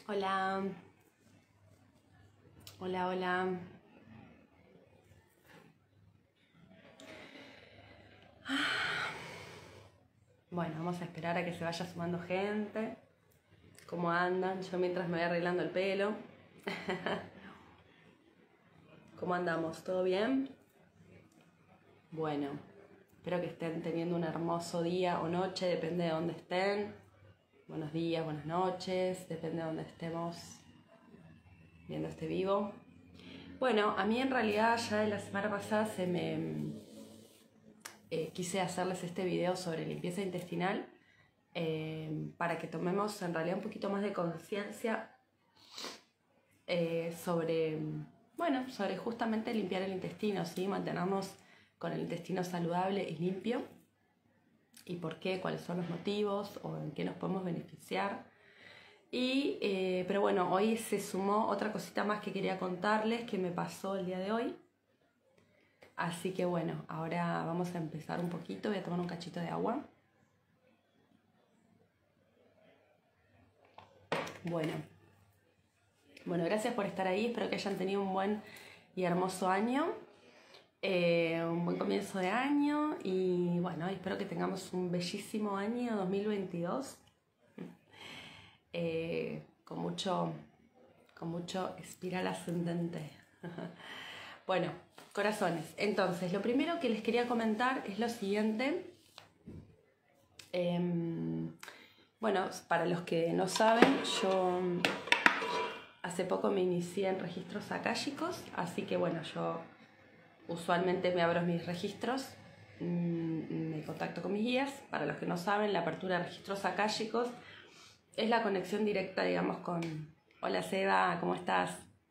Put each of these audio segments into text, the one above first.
Hola, hola, hola. Bueno, vamos a esperar a que se vaya sumando gente. ¿Cómo andan? Yo mientras me voy arreglando el pelo. ¿Cómo andamos? ¿Todo bien? Bueno, espero que estén teniendo un hermoso día o noche, depende de dónde estén. Buenos días, buenas noches, depende de dónde estemos viendo este vivo. Bueno, a mí en realidad ya de la semana pasada quise hacerles este video sobre limpieza intestinal para que tomemos en realidad un poquito más de conciencia sobre justamente limpiar el intestino, ¿sí? Mantenernos con el intestino saludable y limpio, y por qué, cuáles son los motivos o en qué nos podemos beneficiar. Pero bueno, hoy se sumó otra cosita más que quería contarles que me pasó el día de hoy. Así que bueno, ahora vamos a empezar un poquito. Voy a tomar un cachito de agua. Bueno, gracias por estar ahí. Espero que hayan tenido un buen y hermoso año. Un buen comienzo de año. Y bueno, espero que tengamos un bellísimo año 2022. Con mucho espiral ascendente. Bueno, corazones. Entonces, lo primero que les quería comentar es lo siguiente. Bueno, para los que no saben, yo hace poco me inicié en registros akáshicos, así que bueno, yo usualmente me abro mis registros, me contacto con mis guías. Para los que no saben, la apertura de registros akáshicos es la conexión directa, digamos, con... Hola Seba, ¿cómo estás?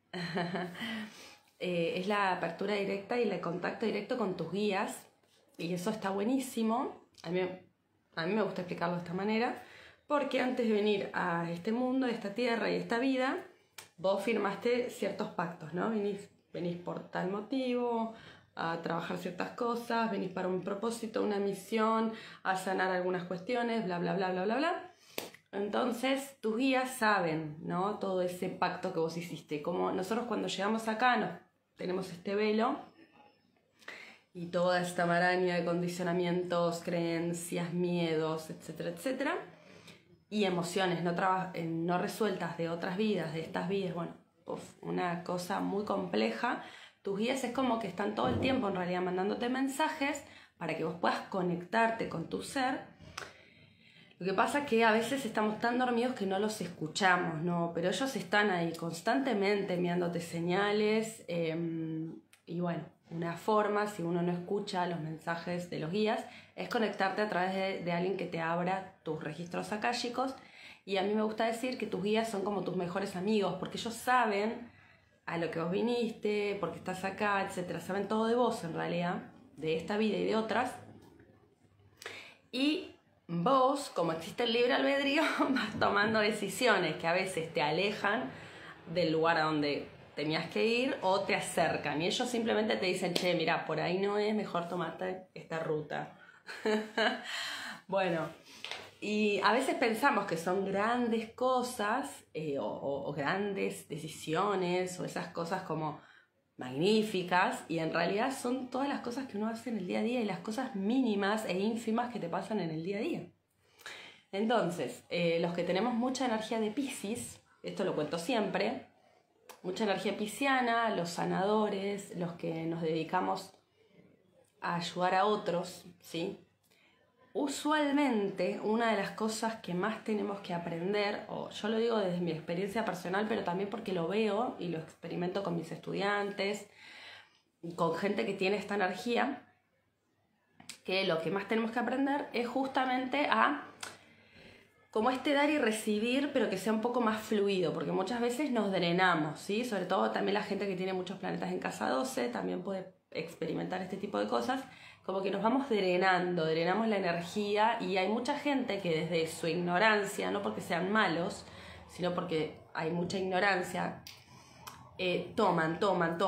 Es la apertura directa y el contacto directo con tus guías, y eso está buenísimo. A mí me gusta explicarlo de esta manera, porque antes de venir a este mundo, a esta tierra y a esta vida, vos firmaste ciertos pactos, ¿no? Venís por tal motivo, a trabajar ciertas cosas, venís para un propósito, una misión, a sanar algunas cuestiones, bla, bla, bla, bla, bla, bla. Entonces, tus guías saben, ¿no? Todo ese pacto que vos hiciste. Como nosotros cuando llegamos acá, tenemos este velo y toda esta maraña de condicionamientos, creencias, miedos, etcétera, etcétera, y emociones no resueltas de otras vidas, de estas vidas. Bueno, una cosa muy compleja. Tus guías es como que están todo el tiempo en realidad mandándote mensajes para que vos puedas conectarte con tu ser. Lo que pasa es que a veces estamos tan dormidos que no los escuchamos, ¿no? Pero ellos están ahí constantemente enviándote señales. Y bueno, una forma, si uno no escucha los mensajes de los guías, es conectarte a través de alguien que te abra tus registros akáshicos. Y a mí me gusta decir que tus guías son como tus mejores amigos, porque ellos saben a lo que vos viniste, por qué estás acá, etc. Saben todo de vos en realidad, de esta vida y de otras. Y vos, como existe el libre albedrío, vas tomando decisiones que a veces te alejan del lugar a donde tenías que ir o te acercan. Y ellos simplemente te dicen, che, mira, por ahí no es, mejor tomarte esta ruta. Bueno, y a veces pensamos que son grandes cosas o grandes decisiones o esas cosas como magníficas, y en realidad son todas las cosas que uno hace en el día a día y las cosas mínimas e ínfimas que te pasan en el día a día. Entonces, los que tenemos mucha energía de Piscis, esto lo cuento siempre, mucha energía pisciana, los sanadores, los que nos dedicamos a ayudar a otros, ¿sí? Usualmente una de las cosas que más tenemos que aprender, o yo lo digo desde mi experiencia personal, pero también porque lo veo y lo experimento con mis estudiantes, con gente que tiene esta energía, que lo que más tenemos que aprender es justamente a como dar y recibir, pero que sea un poco más fluido, porque muchas veces nos drenamos, ¿sí? Sobre todo también la gente que tiene muchos planetas en casa 12 también puede experimentar este tipo de cosas, como que nos vamos drenamos la energía, y hay mucha gente que desde su ignorancia, no porque sean malos, sino porque hay mucha ignorancia, toman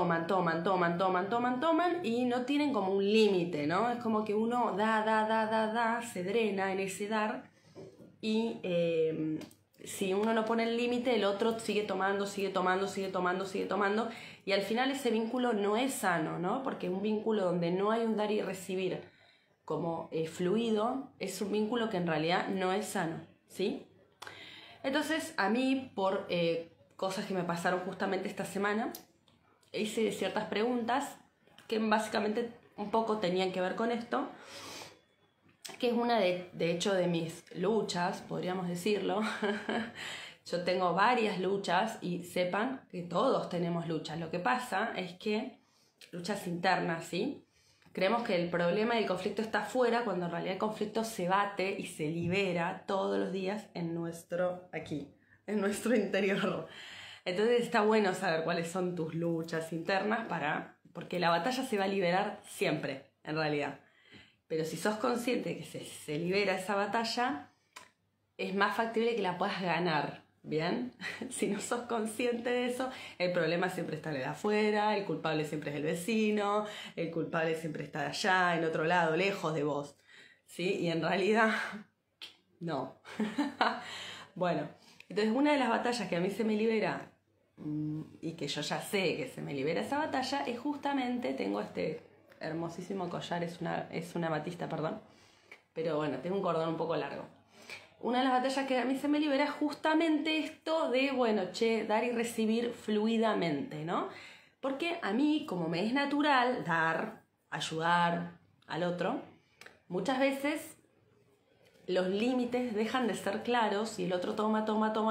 y no tienen como un límite, ¿no? Es como que uno da, se drena en ese dar y si uno no pone el límite, el otro sigue tomando, sigue tomando, sigue tomando, sigue tomando, y al final ese vínculo no es sano, ¿no? Porque un vínculo donde no hay un dar y recibir como fluido, es un vínculo que en realidad no es sano, ¿sí? Entonces, a mí, por cosas que me pasaron justamente esta semana, hice ciertas preguntas que básicamente un poco tenían que ver con esto, que es una de hecho de mis luchas, podríamos decirlo. Yo tengo varias luchas y sepan que todos tenemos luchas. Lo que pasa es que luchas internas, ¿sí? Creemos que el problema y el conflicto está afuera, cuando en realidad el conflicto se bate y se libera todos los días en nuestro interior. Entonces está bueno saber cuáles son tus luchas internas porque la batalla se va a liberar siempre, en realidad. Pero si sos consciente de que se libera esa batalla, es más factible que la puedas ganar, ¿bien? Si no sos consciente de eso, el problema siempre está de afuera, el culpable siempre es el vecino, el culpable siempre está de allá, en otro lado, lejos de vos, ¿sí? Y en realidad, no. Bueno, entonces una de las batallas que a mí se me libera, y que yo ya sé que se me libera esa batalla, es justamente, tengo este hermosísimo collar, es una amatista, perdón, pero bueno, tengo un cordón un poco largo. Una de las batallas que a mí se me libera es justamente esto de, bueno, dar y recibir fluidamente, ¿no? Porque a mí, como me es natural dar, ayudar al otro, muchas veces los límites dejan de ser claros y el otro toma,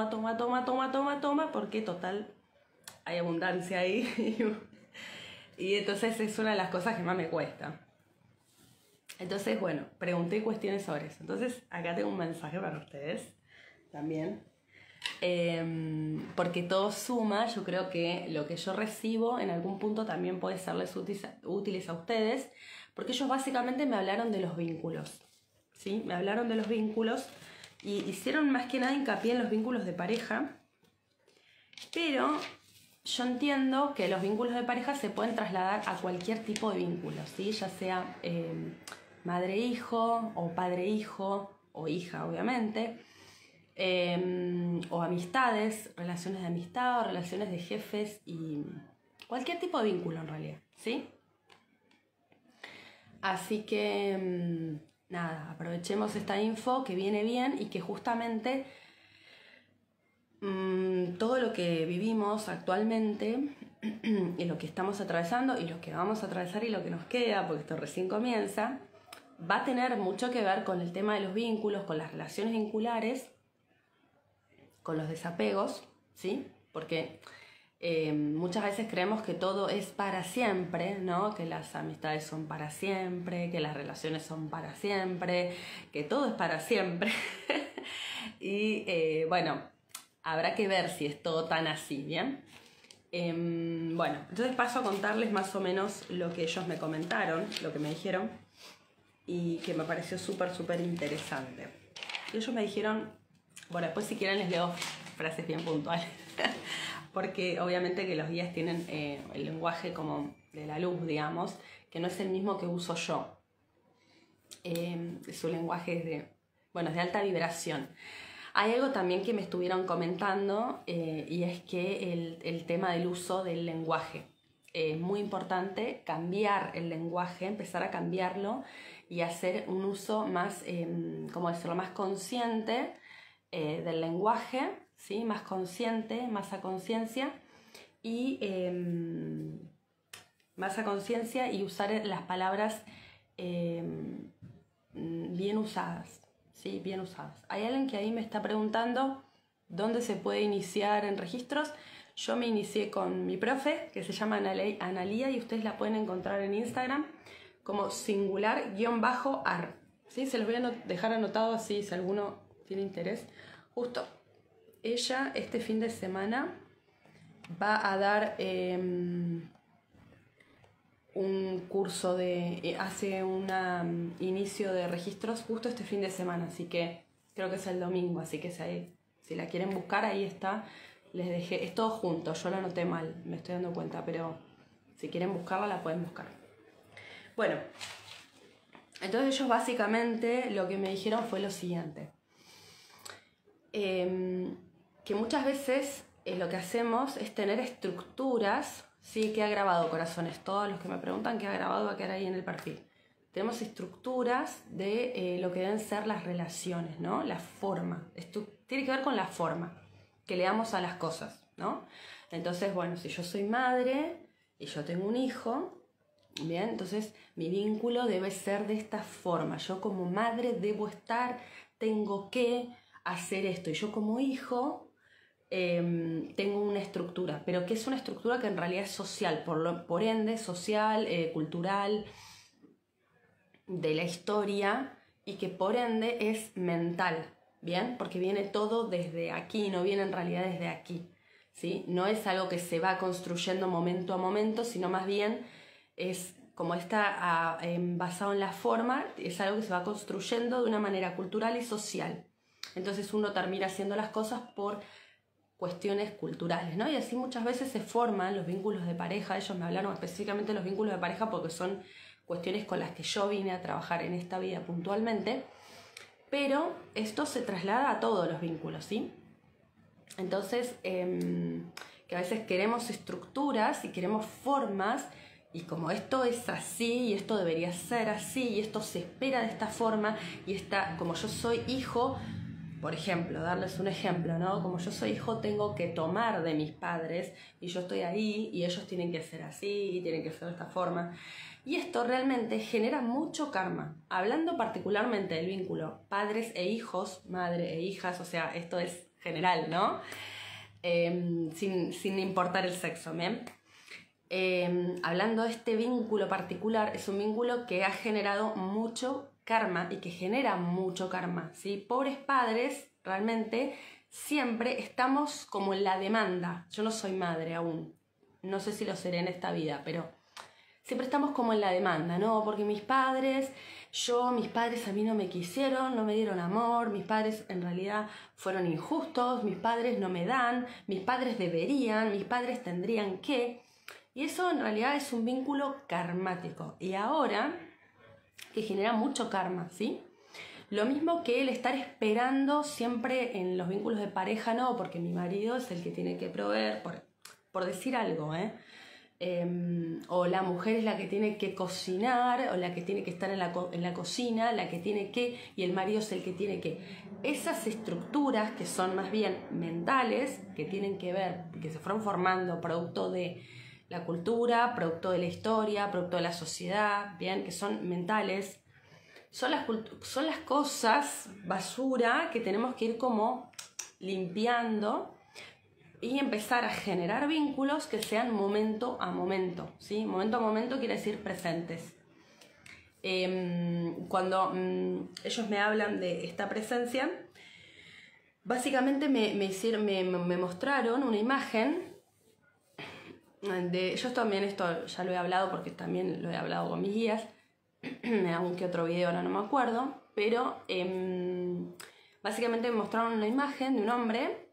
porque total hay abundancia ahí. Y entonces es una de las cosas que más me cuesta. Entonces, bueno, pregunté cuestiones sobre eso. Entonces, acá tengo un mensaje para ustedes también. Porque todo suma, yo creo que lo que yo recibo en algún punto también puede serles útiles a ustedes, porque ellos básicamente me hablaron de los vínculos, ¿sí? Me hablaron de los vínculos y hicieron más que nada hincapié en los vínculos de pareja, pero yo entiendo que los vínculos de pareja se pueden trasladar a cualquier tipo de vínculo, ¿sí? Ya sea madre-hijo o padre-hijo o hija, obviamente, o amistades, relaciones de amistad o relaciones de jefes y cualquier tipo de vínculo en realidad, ¿sí? Así que, nada, aprovechemos esta info que viene bien y que justamente todo lo que vivimos actualmente y lo que estamos atravesando y lo que vamos a atravesar y lo que nos queda, porque esto recién comienza, va a tener mucho que ver con el tema de los vínculos, con las relaciones vinculares, con los desapegos, ¿sí? Porque muchas veces creemos que todo es para siempre, ¿no? Que las amistades son para siempre, que las relaciones son para siempre, que todo es para siempre. Y bueno, habrá que ver si es todo tan así, ¿bien? Bueno, entonces paso a contarles más o menos lo que ellos me comentaron, lo que me dijeron, y que me pareció súper interesante. Ellos me dijeron, bueno, después si quieren les leo frases bien puntuales, porque obviamente que los guías tienen el lenguaje como de la luz, digamos, que no es el mismo que uso yo. Su lenguaje es de alta vibración. Hay algo también que me estuvieron comentando y es que el tema del uso del lenguaje. Es muy importante cambiar el lenguaje, empezar a cambiarlo y hacer un uso más, ¿cómo decirlo?, más consciente del lenguaje, ¿sí? Más consciente, más a conciencia y usar las palabras bien usadas. Sí, bien usadas. Hay alguien que ahí me está preguntando dónde se puede iniciar en registros. Yo me inicié con mi profe, que se llama Analía, y ustedes la pueden encontrar en Instagram como singular_ar. ¿Sí? Se los voy a dejar anotado así si alguno tiene interés. Justo ella este fin de semana va a dar un curso hace un inicio de registros justo este fin de semana, así que creo que es el domingo, así que si la quieren buscar, ahí está, les dejé, es todo junto, yo lo anoté mal, me estoy dando cuenta, pero si quieren buscarla, la pueden buscar. Bueno, entonces ellos básicamente lo que me dijeron fue lo siguiente. que muchas veces lo que hacemos es tener estructuras, ¿sí? ¿Qué ha grabado, corazones? Todos los que me preguntan qué ha grabado va a quedar ahí en el perfil. Tenemos estructuras de lo que deben ser las relaciones, ¿no? La forma. Esto tiene que ver con la forma que le damos a las cosas, ¿no? Entonces, bueno, si yo soy madre y yo tengo un hijo, bien, entonces mi vínculo debe ser de esta forma. Yo como madre debo estar, tengo que hacer esto. Y yo como hijo tengo una estructura, pero que es una estructura que en realidad es social, por ende social, cultural, de la historia, y que por ende es mental, ¿bien? Porque viene todo desde aquí, no viene en realidad desde aquí, ¿sí? No es algo que se va construyendo momento a momento, sino más bien es como está basado en la forma, es algo que se va construyendo de una manera cultural y social. Entonces uno termina haciendo las cosas por cuestiones culturales, ¿no? Y así muchas veces se forman los vínculos de pareja. Ellos me hablaron específicamente de los vínculos de pareja porque son cuestiones con las que yo vine a trabajar en esta vida puntualmente, pero esto se traslada a todos los vínculos, ¿sí? Entonces, que a veces queremos estructuras y queremos formas, y como esto es así, y esto debería ser así, y esto se espera de esta forma, y como yo soy hijo, por ejemplo, darles un ejemplo, ¿no? Como yo soy hijo, tengo que tomar de mis padres, y yo estoy ahí, y ellos tienen que ser así, y tienen que ser de esta forma. Y esto realmente genera mucho karma. Hablando particularmente del vínculo padres e hijos, madre e hijas, o sea, esto es general, ¿no? Sin importar el sexo, ¿bien? Hablando de este vínculo particular, es un vínculo que ha generado mucho karma y que genera mucho karma, ¿sí? Pobres padres, realmente, siempre estamos como en la demanda. Yo no soy madre aún, no sé si lo seré en esta vida, pero siempre estamos como en la demanda, ¿no? Porque mis padres a mí no me quisieron, no me dieron amor, mis padres en realidad fueron injustos, mis padres no me dan, mis padres deberían, mis padres tendrían que. Y eso en realidad es un vínculo karmático. Y ahora, que genera mucho karma, ¿sí? Lo mismo que el estar esperando siempre en los vínculos de pareja, no, porque mi marido es el que tiene que proveer, por decir algo, o la mujer es la que tiene que cocinar, o la que tiene que estar en la cocina, la que tiene que, y el marido es el que tiene que. Esas estructuras que son más bien mentales, que tienen que ver, que se fueron formando producto de la cultura, producto de la historia, producto de la sociedad, bien, que son mentales, son las cosas basura que tenemos que ir como limpiando y empezar a generar vínculos que sean momento a momento, ¿sí? Momento a momento quiere decir presentes. Cuando ellos me hablan de esta presencia, básicamente me mostraron una imagen yo también esto ya lo he hablado porque también lo he hablado con mis guías, en algún que otro video, ahora no me acuerdo, pero básicamente me mostraron una imagen de un hombre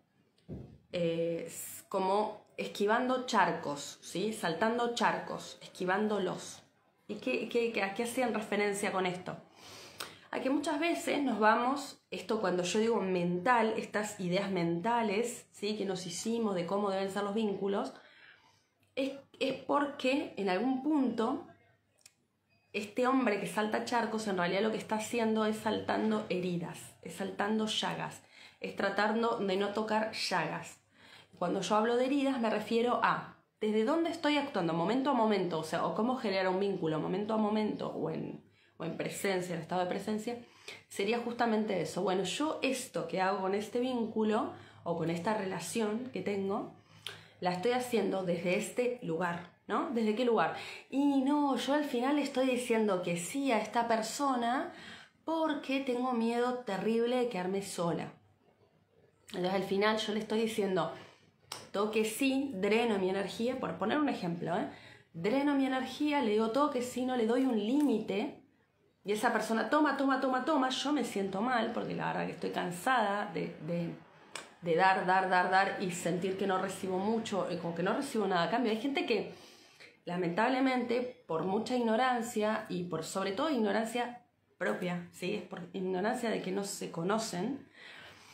como esquivando charcos, ¿sí? Saltando charcos, esquivándolos. ¿Y a qué hacían referencia con esto? A que muchas veces nos vamos, esto cuando yo digo mental, estas ideas mentales, ¿sí? Que nos hicimos de cómo deben ser los vínculos, es porque en algún punto este hombre que salta charcos en realidad lo que está haciendo es saltando heridas, es saltando llagas, es tratando de no tocar llagas. Cuando yo hablo de heridas me refiero a desde dónde estoy actuando, momento a momento, o sea, o cómo generar un vínculo momento a momento o en presencia, en estado de presencia, sería justamente eso. Bueno, yo esto que hago con este vínculo o con esta relación que tengo, la estoy haciendo desde este lugar, ¿no? ¿Desde qué lugar? Y no, yo al final estoy diciendo que sí a esta persona porque tengo miedo terrible de quedarme sola. Entonces al final yo le estoy diciendo todo que sí, dreno mi energía, por poner un ejemplo, dreno mi energía, le digo todo que sí, no le doy un límite, y esa persona toma, yo me siento mal porque la verdad que estoy cansada de dar y sentir que no recibo mucho, como que no recibo nada a cambio. Hay gente que lamentablemente por mucha ignorancia y por sobre todo ignorancia propia, ¿sí? Es por ignorancia de que no se conocen,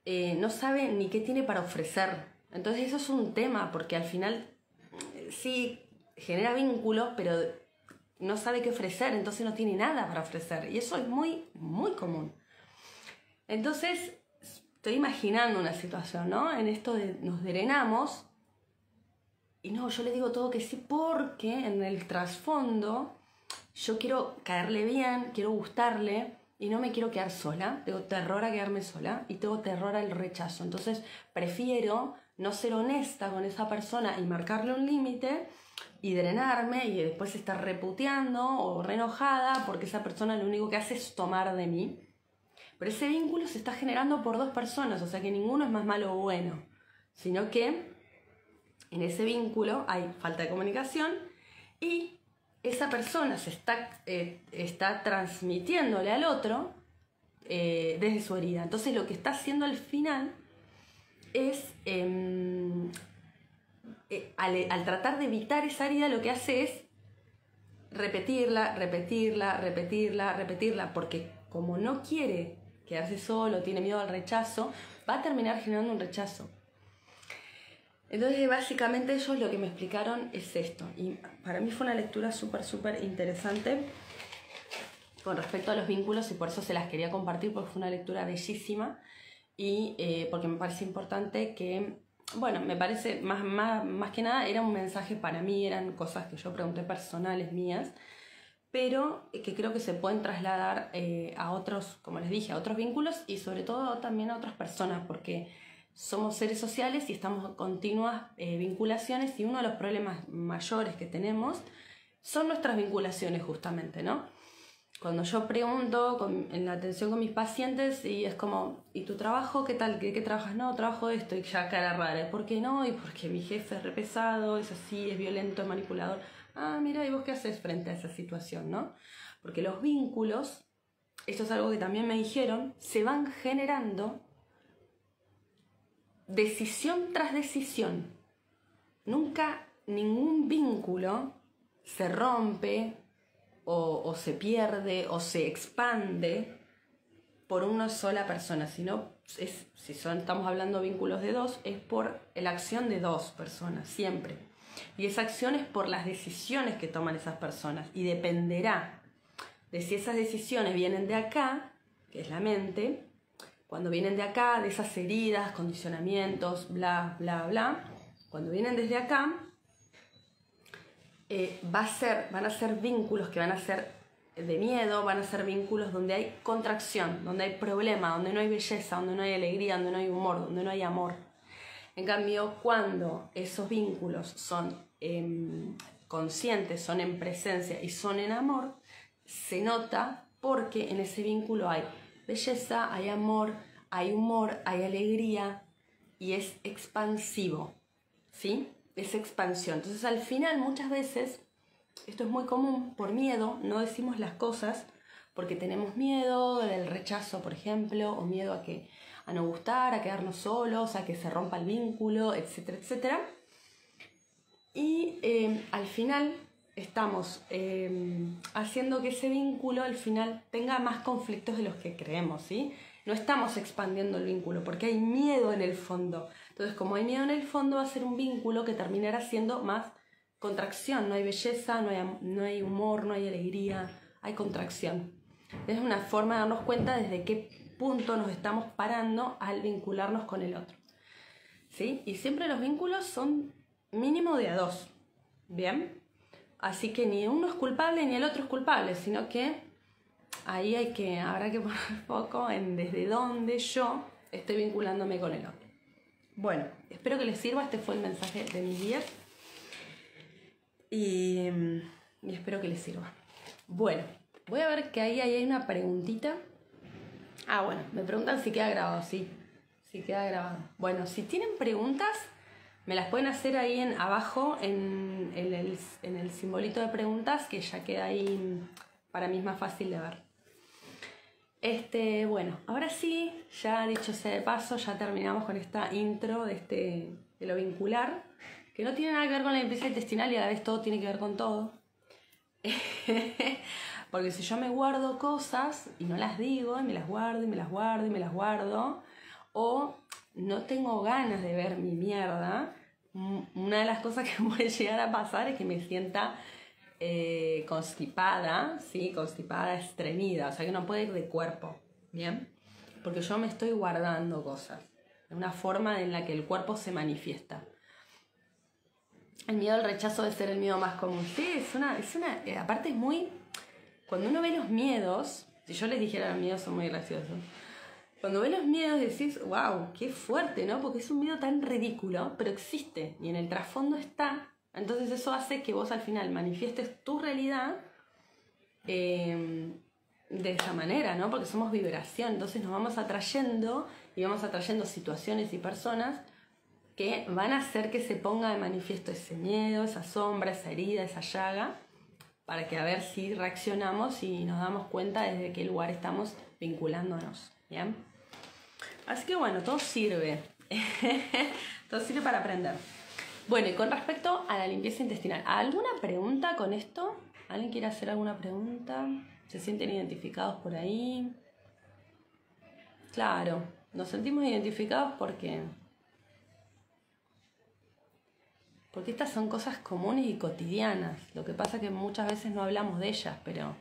no sabe ni qué tiene para ofrecer. Entonces eso es un tema, porque al final sí genera vínculos, pero no sabe qué ofrecer, entonces no tiene nada para ofrecer. Y eso es muy, muy común. Entonces, estoy imaginando una situación, ¿no? En esto de nos drenamos, y no, yo le digo todo que sí porque en el trasfondo yo quiero caerle bien, quiero gustarle y no me quiero quedar sola. Tengo terror a quedarme sola y tengo terror al rechazo. Entonces prefiero no ser honesta con esa persona y marcarle un límite y drenarme y después estar reputeando o re enojada porque esa persona lo único que hace es tomar de mí. Pero ese vínculo se está generando por dos personas, o sea que ninguno es más malo o bueno, sino que en ese vínculo hay falta de comunicación y esa persona se está transmitiéndole al otro desde su herida. Entonces lo que está haciendo al final es, al tratar de evitar esa herida, lo que hace es repetirla, porque como no quiere quedarse solo, tiene miedo al rechazo, va a terminar generando un rechazo. Entonces, básicamente ellos lo que me explicaron es esto. Y para mí fue una lectura súper interesante con respecto a los vínculos y por eso se las quería compartir porque fue una lectura bellísima y porque me parece importante que, bueno, me parece más que nada era un mensaje para mí, eran cosas que yo pregunté personales mías, pero que creo que se pueden trasladar a otros, como les dije, a otros vínculos y sobre todo también a otras personas, porque somos seres sociales y estamos en continuas vinculaciones y uno de los problemas mayores que tenemos son nuestras vinculaciones justamente, ¿no? Cuando yo pregunto en la atención con mis pacientes y es como, ¿y tu trabajo qué tal? ¿Qué trabajas? No, trabajo esto y ya cara rara. ¿Por qué no? Y porque mi jefe es re pesado, es así, es violento, es manipulador. Ah, mira, ¿y vos qué haces frente a esa situación, no? Porque los vínculos, esto es algo que también me dijeron, se van generando decisión tras decisión. Nunca ningún vínculo se rompe o se pierde o se expande por una sola persona, sino estamos hablando de vínculos de dos, es por la acción de dos personas, siempre. Y esa acción es por las decisiones que toman esas personas y dependerá de si esas decisiones vienen de acá, que es la mente. Cuando vienen de acá, de esas heridas, condicionamientos, bla, bla, bla, cuando vienen desde acá, van a ser vínculos que van a ser de miedo, van a ser vínculos donde hay contracción, donde hay problema, donde no hay belleza, donde no hay alegría, donde no hay humor, donde no hay amor. En cambio, cuando esos vínculos son conscientes, son en presencia y son en amor, se nota porque en ese vínculo hay belleza, hay amor, hay humor, hay alegría y es expansivo, ¿sí? Es expansión. Entonces al final muchas veces, esto es muy común, por miedo no decimos las cosas porque tenemos miedo del rechazo, por ejemplo, o miedo a no gustar, a quedarnos solos, a que se rompa el vínculo, etcétera, etcétera. Y al final estamos haciendo que ese vínculo al final tenga más conflictos de los que creemos, ¿sí? No estamos expandiendo el vínculo porque hay miedo en el fondo. Entonces, como hay miedo en el fondo, va a ser un vínculo que terminará siendo más contracción. No hay belleza, no hay humor, no hay alegría, hay contracción. Es una forma de darnos cuenta desde qué punto nos estamos parando al vincularnos con el otro, ¿sí? Y siempre los vínculos son mínimo de a dos, ¿bien? Así que ni uno es culpable ni el otro es culpable, sino que ahí habrá que poner foco en desde dónde yo estoy vinculándome con el otro. Bueno, espero que les sirva. Este fue el mensaje de mis días y espero que les sirva. Bueno, voy a ver que ahí hay una preguntita. Ah, bueno, me preguntan si queda grabado. Sí queda grabado. Bueno, si tienen preguntas, me las pueden hacer ahí abajo en el simbolito de preguntas, que ya queda ahí, para mí es más fácil de ver. Bueno, ahora sí, ya dicho sea de paso, ya terminamos con esta intro de lo vincular, que no tiene nada que ver con la limpieza intestinal y a la vez todo tiene que ver con todo. Porque si yo me guardo cosas y no las digo, y me las guardo, y me las guardo, y me las guardo, o no tengo ganas de ver mi mierda, una de las cosas que puede llegar a pasar es que me sienta constipada, ¿sí? Constipada, estreñida, o sea que no puede ir de cuerpo, ¿bien? Porque yo me estoy guardando cosas, de una forma en la que el cuerpo se manifiesta. El miedo al rechazo debe ser el miedo más común. Sí, aparte es muy... Cuando uno ve los miedos, si yo les dijera los miedos son muy graciosos, cuando ves los miedos decís, wow, qué fuerte, ¿no? Porque es un miedo tan ridículo, pero existe y en el trasfondo está. Entonces eso hace que vos al final manifiestes tu realidad de esa manera, ¿no? Porque somos vibración, entonces nos vamos atrayendo y vamos atrayendo situaciones y personas que van a hacer que se ponga de manifiesto ese miedo, esa sombra, esa herida, esa llaga, para que a ver si reaccionamos y nos damos cuenta desde qué lugar estamos vinculándonos, ¿bien? Así que bueno, todo sirve. Todo sirve para aprender. Bueno, y con respecto a la limpieza intestinal, ¿alguna pregunta con esto? ¿Alguien quiere hacer alguna pregunta? ¿Se sienten identificados por ahí? Claro, nos sentimos identificados porque estas son cosas comunes y cotidianas. Lo que pasa es que muchas veces no hablamos de ellas, pero...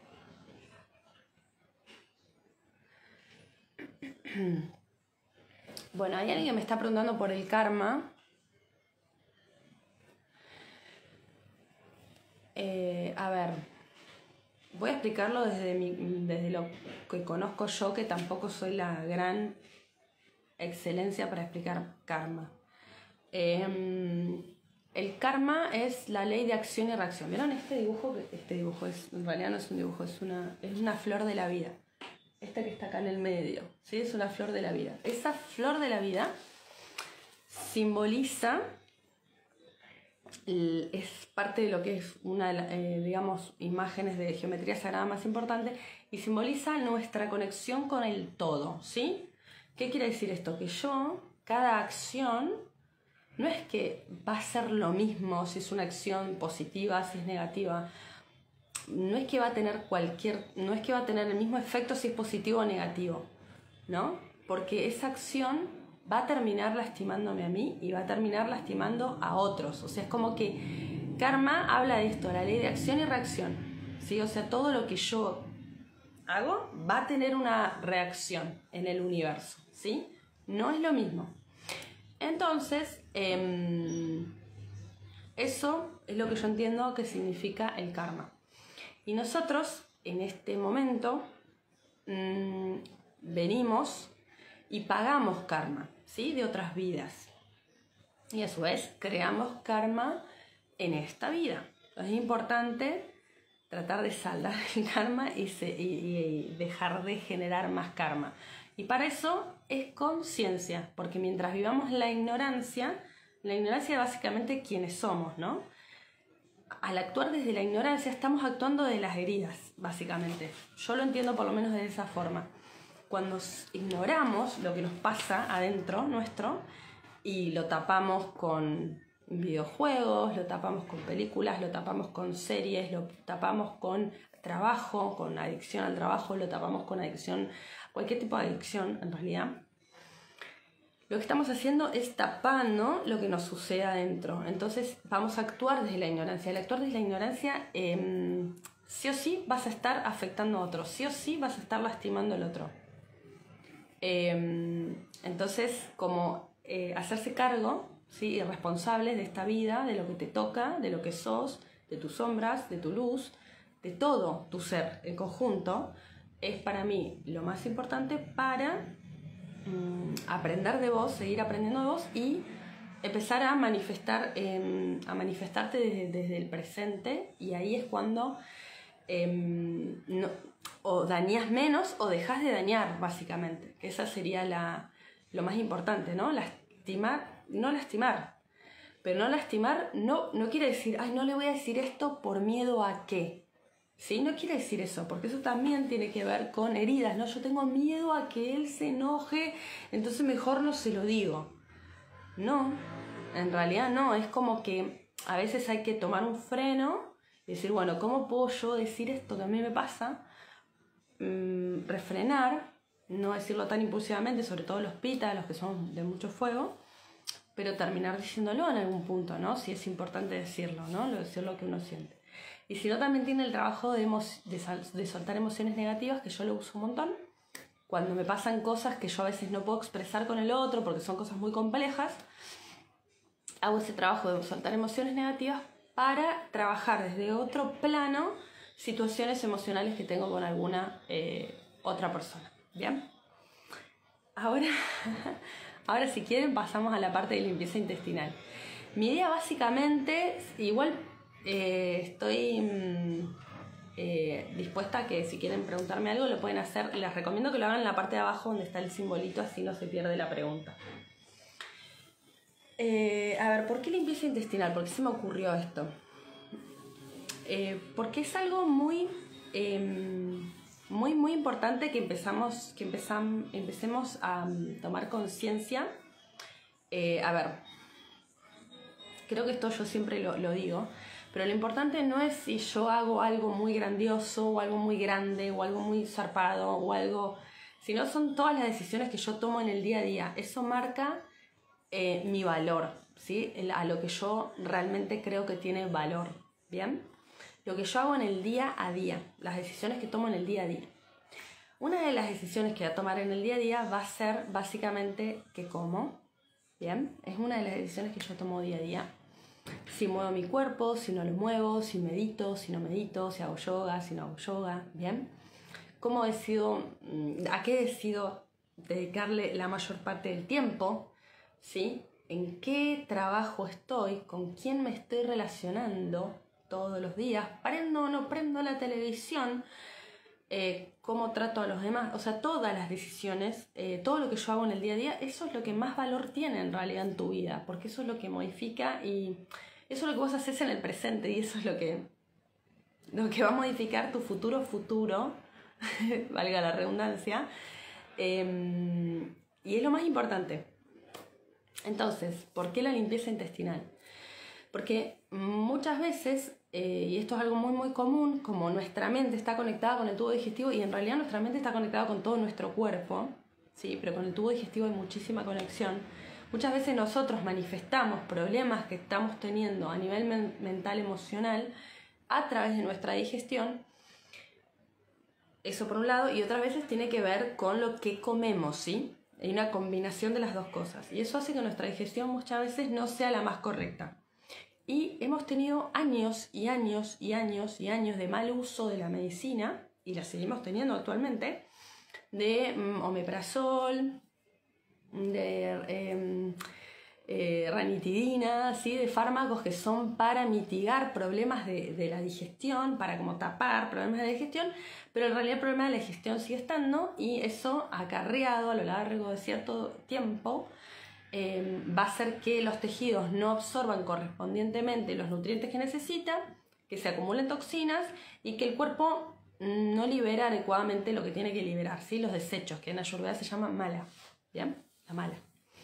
Bueno, hay alguien que me está preguntando por el karma. A ver, voy a explicarlo desde lo que conozco yo, que tampoco soy la gran excelencia para explicar karma. El karma es la ley de acción y reacción. ¿Vieron este dibujo? Este dibujo en realidad no es un dibujo, es una flor de la vida. Esta que está acá en el medio, ¿sí? Es una flor de la vida. Esa flor de la vida simboliza, es parte de lo que es una de digamos, imágenes de geometría sagrada más importante, y simboliza nuestra conexión con el todo, ¿sí? ¿Qué quiere decir esto? Que cada acción, no es que va a ser lo mismo si es una acción positiva, si es negativa. No es que va a tener no es que va a tener el mismo efecto si es positivo o negativo, ¿no? Porque esa acción va a terminar lastimándome a mí y va a terminar lastimando a otros. O sea, es como que karma habla de esto, la ley de acción y reacción, ¿sí? O sea, todo lo que yo hago va a tener una reacción en el universo, ¿sí? No es lo mismo. Entonces, eso es lo que yo entiendo que significa el karma. Y nosotros, en este momento, venimos y pagamos karma, ¿sí? De otras vidas. Y a su vez, creamos karma en esta vida. Entonces, es importante tratar de saldar el karma y dejar de generar más karma. Y para eso es conciencia, porque mientras vivamos la ignorancia es básicamente quienes somos, ¿no? Al actuar desde la ignorancia estamos actuando de las heridas, básicamente. Yo lo entiendo por lo menos de esa forma. Cuando ignoramos lo que nos pasa adentro nuestro y lo tapamos con videojuegos, lo tapamos con películas, lo tapamos con series, lo tapamos con trabajo, con adicción al trabajo, lo tapamos con adicción, cualquier tipo de adicción en realidad. Lo que estamos haciendo es tapando lo que nos sucede adentro. Entonces vamos a actuar desde la ignorancia. Al actuar desde la ignorancia, sí o sí vas a estar afectando a otro. Sí o sí vas a estar lastimando al otro. Entonces, como hacerse cargo, ¿sí? Y responsable de esta vida, de lo que te toca, de lo que sos, de tus sombras, de tu luz, de todo tu ser en conjunto, es para mí lo más importante para... aprender de vos, seguir aprendiendo de vos y empezar a manifestarte desde el presente, y ahí es cuando o dañás menos o dejás de dañar, básicamente, que esa sería lo más importante, ¿no? No lastimar, pero no lastimar no quiere decir, ay, no le voy a decir esto por miedo a qué. ¿Sí? No quiere decir eso, porque eso también tiene que ver con heridas, ¿no? Yo tengo miedo a que él se enoje, entonces mejor no se lo digo. No, en realidad no, es como que a veces hay que tomar un freno y decir, bueno, ¿cómo puedo yo decir esto que a mí me pasa? Refrenar, no decirlo tan impulsivamente, sobre todo los pitas, los que son de mucho fuego, pero terminar diciéndolo en algún punto, ¿no? Si es importante decirlo, ¿no? Decir lo que uno siente. Y si no, también tiene el trabajo de soltar emociones negativas, que yo lo uso un montón. Cuando me pasan cosas que yo a veces no puedo expresar con el otro, porque son cosas muy complejas, hago ese trabajo de soltar emociones negativas para trabajar desde otro plano situaciones emocionales que tengo con alguna otra persona. ¿Bien? Ahora si quieren pasamos a la parte de limpieza intestinal. Mi idea básicamente, igual estoy dispuesta a que si quieren preguntarme algo lo pueden hacer. Les recomiendo que lo hagan en la parte de abajo donde está el simbolito, así no se pierde la pregunta. A ver, ¿por qué limpieza intestinal? ¿Por qué se me ocurrió esto? Porque es algo muy importante que empecemos a tomar conciencia. A ver, creo que esto yo siempre lo digo, pero lo importante no es si yo hago algo muy grandioso o algo muy grande o algo muy zarpado o algo, sino son todas las decisiones que yo tomo en el día a día. Eso marca mi valor, ¿sí? A lo que yo realmente creo que tiene valor, ¿bien? Lo que yo hago en el día a día, las decisiones que tomo en el día a día. Una de las decisiones que voy a tomar en el día a día va a ser básicamente qué como, ¿bien? Es una de las decisiones que yo tomo día a día. Si muevo mi cuerpo, si no lo muevo, si medito, si no medito, si hago yoga, si no hago yoga, ¿bien? ¿Cómo decido, a qué decido dedicarle la mayor parte del tiempo? ¿Sí? ¿En qué trabajo estoy? ¿Con quién me estoy relacionando todos los días? ¿Prendo o no prendo la televisión? ¿Cómo trato a los demás? O sea, todas las decisiones, todo lo que yo hago en el día a día, eso es lo que más valor tiene en realidad en tu vida, porque eso es lo que modifica y eso es lo que vos haces en el presente y eso es lo que va a modificar tu futuro, valga la redundancia, y es lo más importante. Entonces, ¿por qué la limpieza intestinal? Porque muchas veces, y esto es algo muy común, como nuestra mente está conectada con el tubo digestivo, y en realidad nuestra mente está conectada con todo nuestro cuerpo, ¿sí? Pero con el tubo digestivo hay muchísima conexión. Muchas veces nosotros manifestamos problemas que estamos teniendo a nivel mental, emocional, a través de nuestra digestión. Eso por un lado, y otras veces tiene que ver con lo que comemos, ¿sí? Hay una combinación de las dos cosas, y eso hace que nuestra digestión muchas veces no sea la más correcta. Y hemos tenido años y años y años y años de mal uso de la medicina, y la seguimos teniendo actualmente, de omeprazol, de ranitidina, ¿sí? De fármacos que son para mitigar problemas de la digestión, para como tapar problemas de la digestión, pero en realidad el problema de la digestión sigue estando y eso acarreado a lo largo de cierto tiempo va a hacer que los tejidos no absorban correspondientemente los nutrientes que necesitan, que se acumulen toxinas y que el cuerpo no libera adecuadamente lo que tiene que liberar, ¿sí? Los desechos, que en Ayurveda se llama mala, ¿bien? La mala.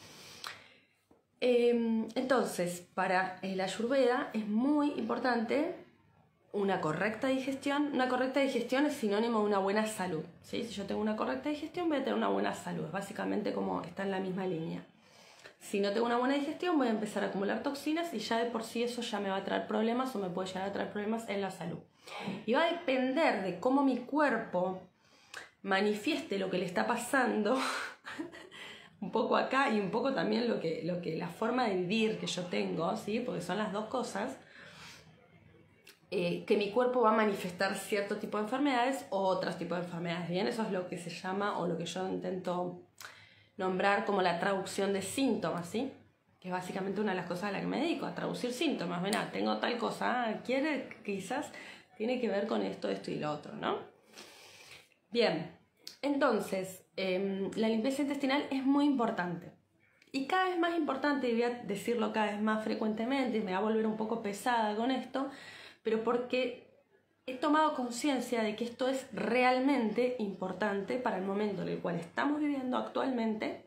Entonces, para la Ayurveda es muy importante una correcta digestión. Una correcta digestión es sinónimo de una buena salud, ¿sí? Si yo tengo una correcta digestión voy a tener una buena salud, básicamente como está en la misma línea. Si no tengo una buena digestión voy a empezar a acumular toxinas y ya de por sí eso ya me va a traer problemas o me puede llegar a traer problemas en la salud. Y va a depender de cómo mi cuerpo manifieste lo que le está pasando un poco acá y un poco también lo que la forma de vivir que yo tengo, ¿sí? Porque son las dos cosas, que mi cuerpo va a manifestar cierto tipo de enfermedades o otros tipos de enfermedades, ¿bien? Eso es lo que se llama, o lo que yo intento nombrar como la traducción de síntomas, ¿sí? Que es básicamente una de las cosas a las que me dedico, a traducir síntomas. Ven, tengo tal cosa, quizás tiene que ver con esto y lo otro, ¿no? Bien, entonces, la limpieza intestinal es muy importante. Y cada vez más importante, y voy a decirlo cada vez más frecuentemente, y me va a volver un poco pesada con esto, pero porque he tomado conciencia de que esto es realmente importante para el momento en el cual estamos viviendo actualmente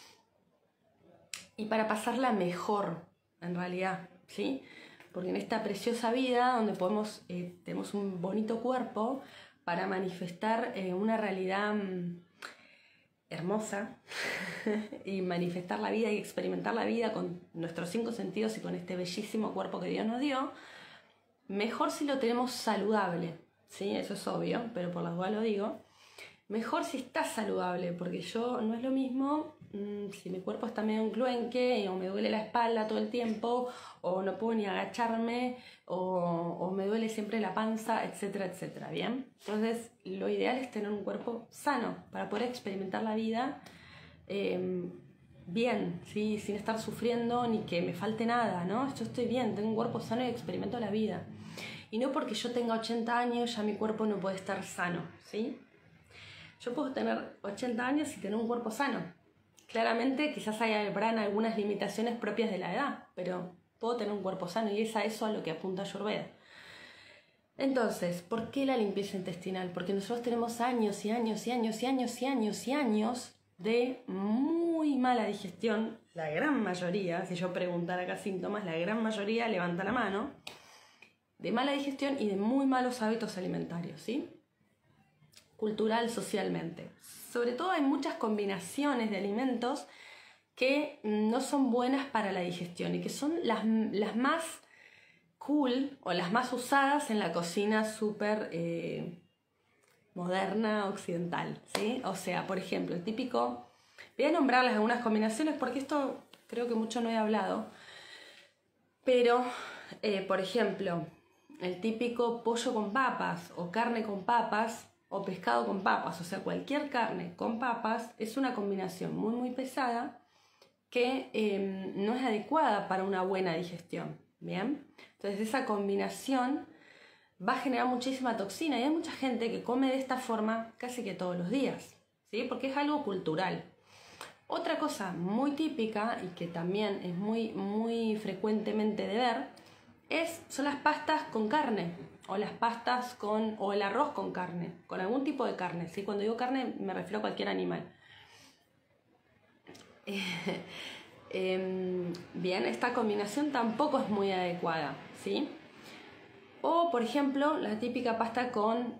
y para pasarla mejor, en realidad, ¿sí? Porque en esta preciosa vida donde tenemos un bonito cuerpo para manifestar una realidad hermosa y manifestar la vida y experimentar la vida con nuestros 5 sentidos y con este bellísimo cuerpo que Dios nos dio, mejor si lo tenemos saludable, ¿sí? Eso es obvio, pero por las dudas lo digo. Mejor si está saludable, porque yo no es lo mismo si mi cuerpo está medio encluenque o me duele la espalda todo el tiempo o no puedo ni agacharme o me duele siempre la panza, etcétera, etcétera, ¿bien? Entonces lo ideal es tener un cuerpo sano para poder experimentar la vida bien, ¿sí? Sin estar sufriendo ni que me falte nada, ¿no? Yo estoy bien, tengo un cuerpo sano y experimento la vida. Y no porque yo tenga 80 años ya mi cuerpo no puede estar sano, ¿sí? Yo puedo tener 80 años y tener un cuerpo sano. Claramente quizás habrán algunas limitaciones propias de la edad, pero puedo tener un cuerpo sano y es a eso a lo que apunta Ayurveda. Entonces, ¿por qué la limpieza intestinal? Porque nosotros tenemos años y años y años y años y años y años de muy mala digestión. La gran mayoría, si yo preguntara acá síntomas, la gran mayoría levanta la mano, de mala digestión y de muy malos hábitos alimentarios, ¿sí? Cultural, socialmente. Sobre todo hay muchas combinaciones de alimentos que no son buenas para la digestión y que son las más cool o las más usadas en la cocina súper moderna occidental, ¿sí? O sea, por ejemplo, el típico... Voy a nombrarles algunas combinaciones porque esto creo que mucho no he hablado, pero, por ejemplo, el típico pollo con papas o carne con papas o pescado con papas, o sea, cualquier carne con papas es una combinación muy muy pesada que no es adecuada para una buena digestión, ¿bien? Entonces esa combinación va a generar muchísima toxina y hay mucha gente que come de esta forma casi que todos los días, ¿sí? Porque es algo cultural. Otra cosa muy típica y que también es muy frecuentemente de ver son las pastas con carne o las pastas o el arroz con carne, con algún tipo de carne, ¿sí? Cuando digo carne me refiero a cualquier animal. Bien, esta combinación tampoco es muy adecuada, ¿sí? O, por ejemplo, la típica pasta con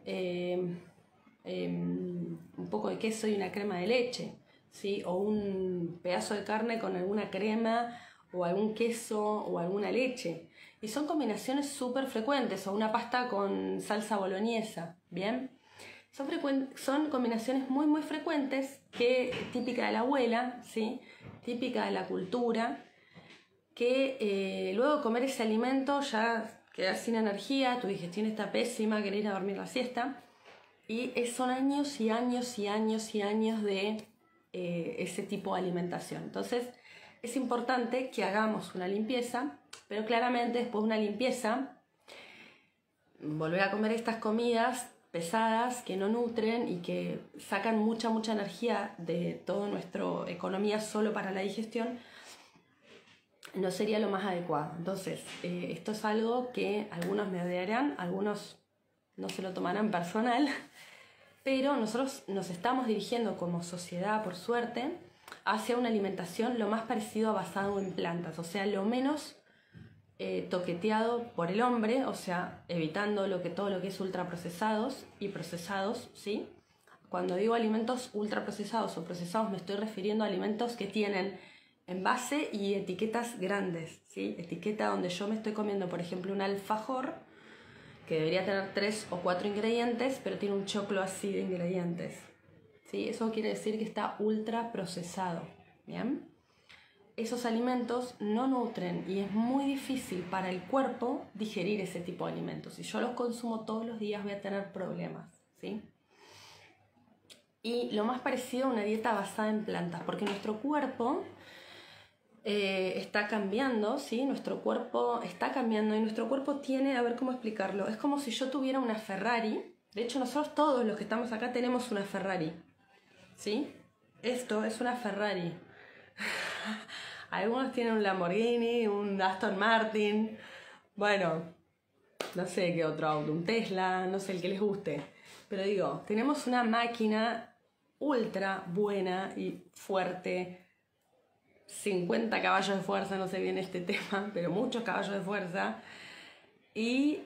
un poco de queso y una crema de leche, ¿sí? O un pedazo de carne con alguna crema o algún queso o alguna leche. Y son combinaciones súper frecuentes, o una pasta con salsa boloñesa, ¿bien? Son combinaciones muy frecuentes, típica de la abuela, ¿sí? Típica de la cultura, que luego de comer ese alimento ya quedas sin energía, tu digestión está pésima, querés ir a dormir la siesta, y son años y años y años y años de ese tipo de alimentación. Entonces es importante que hagamos una limpieza, pero claramente después de una limpieza volver a comer estas comidas pesadas que no nutren y que sacan mucha energía de toda nuestra economía solo para la digestión, no sería lo más adecuado. Entonces, esto es algo que algunos me odiarán, algunos no se lo tomarán personal, pero nosotros nos estamos dirigiendo como sociedad, por suerte, hacia una alimentación lo más parecido a basado en plantas, o sea, lo menos toqueteado por el hombre, o sea, evitando todo lo que es ultraprocesados y procesados, ¿sí? Cuando digo alimentos ultraprocesados o procesados me estoy refiriendo a alimentos que tienen envase y etiquetas grandes, ¿sí? Etiqueta donde yo me estoy comiendo, por ejemplo, un alfajor que debería tener 3 o 4 ingredientes, pero tiene un choclo así de ingredientes, ¿sí? Eso quiere decir que está ultraprocesado, ¿bien? Esos alimentos no nutren y es muy difícil para el cuerpo digerir ese tipo de alimentos. Si yo los consumo todos los días voy a tener problemas, ¿sí? Y lo más parecido a una dieta basada en plantas, porque nuestro cuerpo está cambiando, ¿sí? Nuestro cuerpo está cambiando y nuestro cuerpo tiene, a ver cómo explicarlo, es como si yo tuviera una Ferrari. De hecho, nosotros todos los que estamos acá tenemos una Ferrari, ¿sí? Esto es una Ferrari. Algunos tienen un Lamborghini, un Aston Martin, bueno, no sé qué otro auto, un Tesla, no sé el que les guste. Pero digo, tenemos una máquina ultra buena y fuerte, 50 caballos de fuerza, no sé bien este tema, pero muchos caballos de fuerza. Y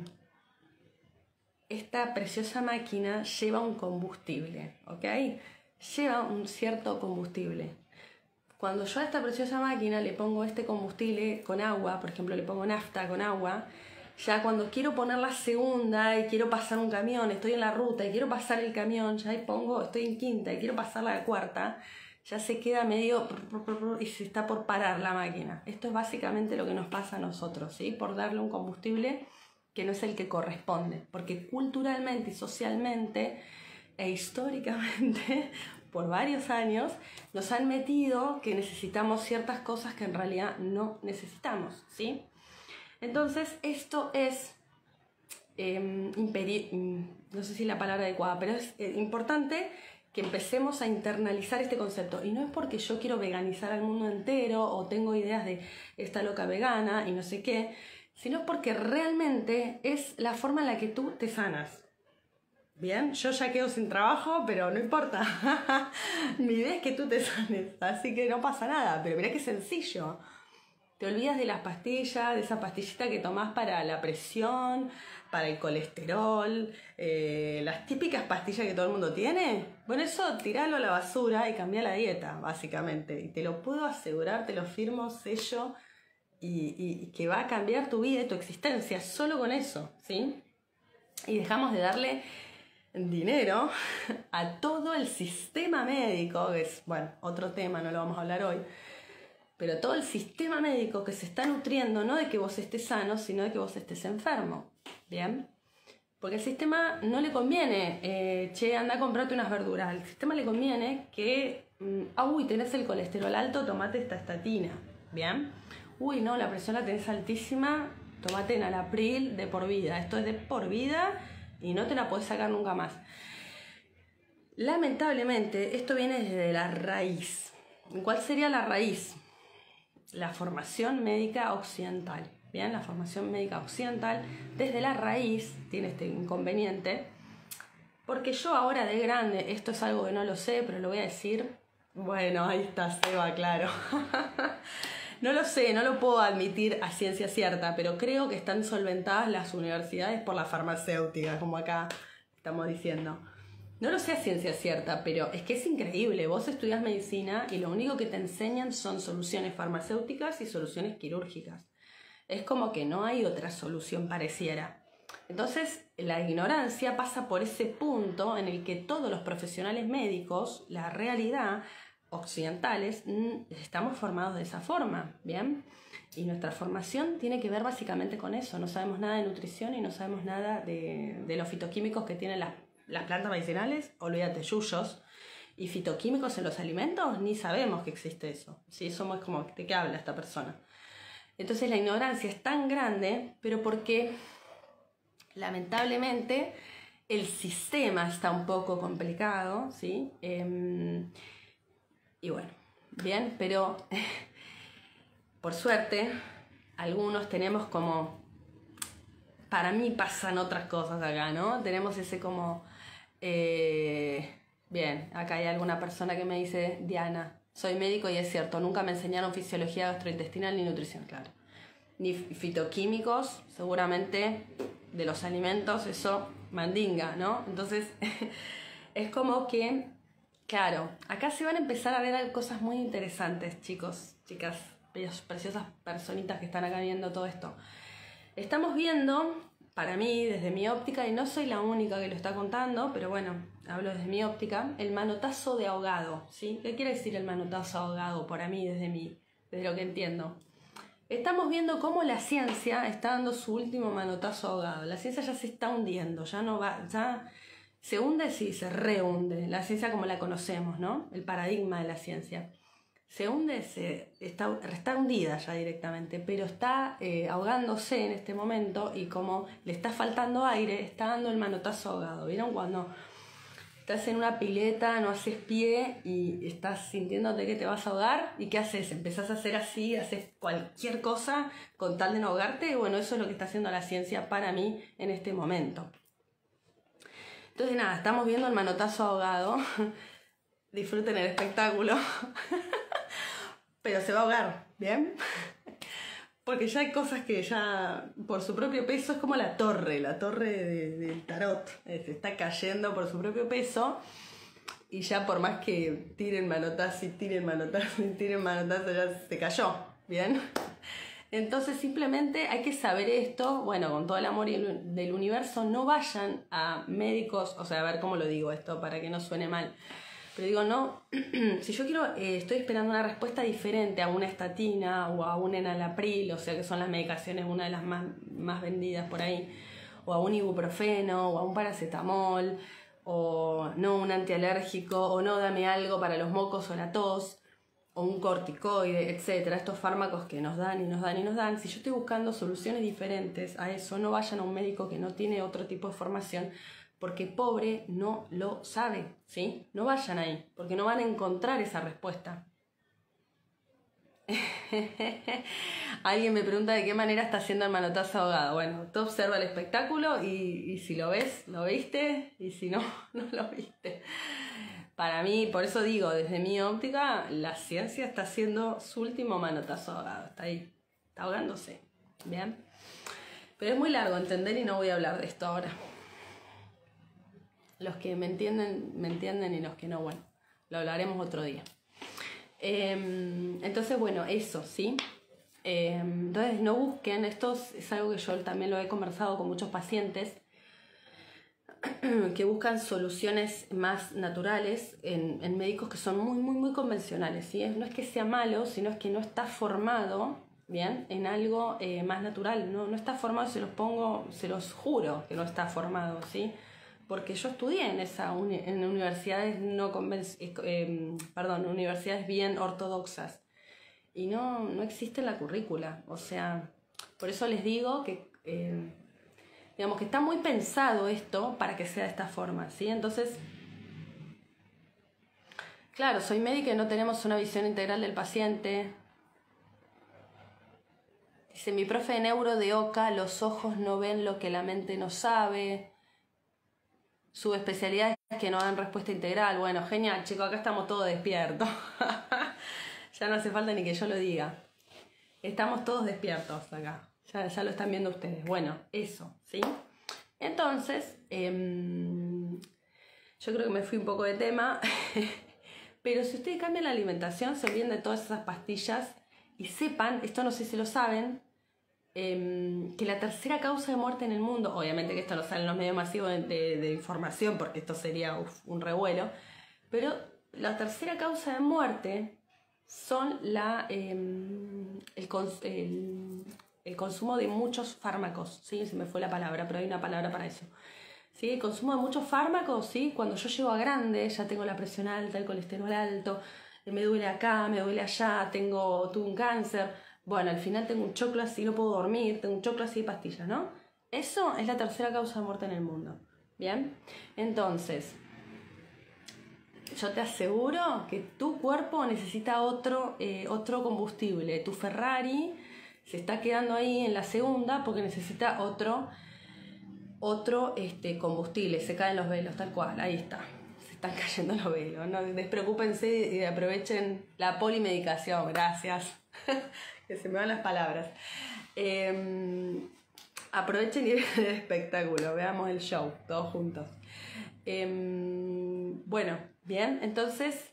esta preciosa máquina lleva un combustible, ¿ok? lleva un cierto combustible. Cuando yo a esta preciosa máquina le pongo este combustible con agua, por ejemplo le pongo nafta con agua, ya cuando quiero poner la segunda y quiero pasar un camión, estoy en la ruta y quiero pasar el camión, ya ahí pongo, estoy en quinta y quiero pasar la cuarta, ya se queda medio y se está por parar la máquina. Esto es básicamente lo que nos pasa a nosotros, ¿sí? Por darle un combustible que no es el que corresponde, porque culturalmente y socialmente e históricamente por varios años nos han metido que necesitamos ciertas cosas que en realidad no necesitamos, ¿sí? Entonces esto es, no sé si la palabra adecuada, pero es importante que empecemos a internalizar este concepto. Y no es porque yo quiero veganizar al mundo entero o tengo ideas de esta loca vegana y no sé qué, sino porque realmente es la forma en la que tú te sanas. Bien, yo ya quedo sin trabajo, pero no importa. Mi idea es que tú te sanes, así que no pasa nada. Pero mirá qué sencillo. Te olvidas de las pastillas, de esa pastillita que tomás para la presión, para el colesterol, las típicas pastillas que todo el mundo tiene. Bueno, eso tiralo a la basura y cambia la dieta, básicamente. Y te lo puedo asegurar, te lo firmo, sello, y que va a cambiar tu vida y tu existencia solo con eso, ¿sí? Y dejamos de darle dinero a todo el sistema médico, que es, bueno, otro tema, no lo vamos a hablar hoy, pero todo el sistema médico que se está nutriendo no de que vos estés sano, sino de que vos estés enfermo, ¿bien? Porque al sistema no le conviene, che, anda a comprarte unas verduras, al sistema le conviene que, uy, tenés el colesterol alto, tomate esta estatina, ¿bien? Uy, no, la presión la tenés altísima, tomate Enalapril de por vida, esto es de por vida y no te la podés sacar nunca más. Lamentablemente, esto viene desde la raíz. ¿Cuál sería la raíz? La formación médica occidental. Bien, la formación médica occidental desde la raíz tiene este inconveniente, porque yo ahora de grande, esto es algo que no lo sé, pero lo voy a decir. Bueno, ahí está Seba, claro. No lo sé, no lo puedo admitir a ciencia cierta, pero creo que están solventadas las universidades por la farmacéutica, como acá estamos diciendo. No lo sé a ciencia cierta, pero es que es increíble. Vos estudias medicina y lo único que te enseñan son soluciones farmacéuticas y soluciones quirúrgicas. Es como que no hay otra solución pareciera. Entonces, la ignorancia pasa por ese punto en el que todos los profesionales médicos, la realidad, occidentales, estamos formados de esa forma, ¿bien? Y nuestra formación tiene que ver básicamente con eso. No sabemos nada de nutrición y no sabemos nada de los fitoquímicos que tienen las plantas medicinales. Olvídate, yuyos. Y fitoquímicos en los alimentos, ni sabemos que existe eso. ¿Sí? Somos como, ¿de qué habla esta persona? Entonces la ignorancia es tan grande, pero porque lamentablemente el sistema está un poco complicado, ¿sí? Y bueno, bien, pero por suerte algunos tenemos como, para mí pasan otras cosas acá, ¿no? Tenemos ese como, bien, acá hay alguna persona que me dice, Diana, soy médico y es cierto, nunca me enseñaron fisiología gastrointestinal ni nutrición, claro. Ni fitoquímicos, seguramente de los alimentos, eso mandinga, ¿no? Entonces, es como que, claro, acá se van a empezar a ver cosas muy interesantes, chicos, chicas, preciosas personitas que están acá viendo todo esto. Estamos viendo, para mí, desde mi óptica, y no soy la única que lo está contando, pero bueno, hablo desde mi óptica, el manotazo de ahogado, ¿sí? ¿Qué quiere decir el manotazo ahogado para mí, desde lo que entiendo? Estamos viendo cómo la ciencia está dando su último manotazo ahogado. La ciencia ya se está hundiendo, ya no va, ya se hunde, sí, se rehunde. La ciencia como la conocemos, ¿no? El paradigma de la ciencia. Se hunde, está hundida ya directamente, pero está ahogándose en este momento y como le está faltando aire, está dando el manotazo ahogado. ¿Vieron cuando estás en una pileta, no haces pie y estás sintiéndote que te vas a ahogar? ¿Y qué haces? Empezás a hacer así, haces cualquier cosa con tal de no ahogarte. Y bueno, eso es lo que está haciendo la ciencia para mí en este momento. Entonces nada, estamos viendo el manotazo ahogado. Disfruten el espectáculo. Pero se va a ahogar, ¿bien? Porque ya hay cosas que ya por su propio peso es como la torre del tarot, se está cayendo por su propio peso y ya por más que tiren manotazo y tiren manotazo y tiren manotazo, ya se cayó, ¿bien? Entonces simplemente hay que saber esto, bueno, con todo el amor del universo, no vayan a médicos, o sea, a ver cómo lo digo esto para que no suene mal. Pero digo, no, si yo quiero, estoy esperando una respuesta diferente a una estatina o a un enalapril, o sea que son las medicaciones, una de las más vendidas por ahí, o a un ibuprofeno, o a un paracetamol, o no un antialérgico, o no dame algo para los mocos o la tos, o un corticoide, etcétera, estos fármacos que nos dan y nos dan y nos dan. Si yo estoy buscando soluciones diferentes a eso, no vayan a un médico que no tiene otro tipo de formación, porque pobre no lo sabe, ¿sí? No vayan ahí, porque no van a encontrar esa respuesta. Alguien me pregunta de qué manera está haciendo el manotazo ahogado. Bueno, tú observa el espectáculo y si lo ves, lo viste, y si no, no lo viste. Para mí, por eso digo, desde mi óptica, la ciencia está haciendo su último manotazo ahogado. Está ahí, está ahogándose. ¿Bien? Pero es muy largo entender y no voy a hablar de esto ahora. Los que me entienden y los que no, bueno, lo hablaremos otro día. Entonces, bueno, eso, ¿sí? Entonces, no busquen, esto es algo que yo también lo he conversado con muchos pacientes, que buscan soluciones más naturales en médicos que son muy convencionales, ¿sí? No es que sea malo, sino es que no está formado, ¿bien? En algo más natural, no está formado, se los juro que no está formado, ¿sí? Porque yo estudié en universidades universidades bien ortodoxas y no existe en la currícula, o sea, por eso les digo que digamos que está muy pensado esto para que sea de esta forma, ¿sí? Entonces, claro, soy médica y no tenemos una visión integral del paciente. Dice, mi profe de neuro de OCA, los ojos no ven lo que la mente no sabe. Su especialidad es que no dan respuesta integral. Bueno, genial, chicos, acá estamos todos despiertos. Ya no hace falta ni que yo lo diga. Estamos todos despiertos acá. Ya lo están viendo ustedes. Bueno, eso, ¿sí? Entonces, yo creo que me fui un poco de tema. Pero si ustedes cambian la alimentación, se olviden de todas esas pastillas y sepan, esto no sé si lo saben, que la tercera causa de muerte en el mundo, obviamente que esto no sale en los medios masivos de información porque esto sería un revuelo, pero la tercera causa de muerte son el consumo de muchos fármacos, ¿sí? Se me fue la palabra, pero hay una palabra para eso, ¿sí? El consumo de muchos fármacos, ¿sí? Cuando yo llego a grande, ya tengo la presión alta, el colesterol alto, me duele acá, me duele allá, tuve un cáncer. Bueno, al final tengo un choclo así, no puedo dormir, tengo un choclo así de pastillas, ¿no? Eso es la tercera causa de muerte en el mundo, ¿bien? Entonces, yo te aseguro que tu cuerpo necesita otro combustible. Tu Ferrari se está quedando ahí en la segunda porque necesita otro combustible. Se caen los velos, tal cual, ahí está. Se están cayendo los velos. No despreocúpense y aprovechen la polimedicación, gracias. Que se me van las palabras. Aprovechen y vean el espectáculo, veamos el show, todos juntos. Bueno, bien, entonces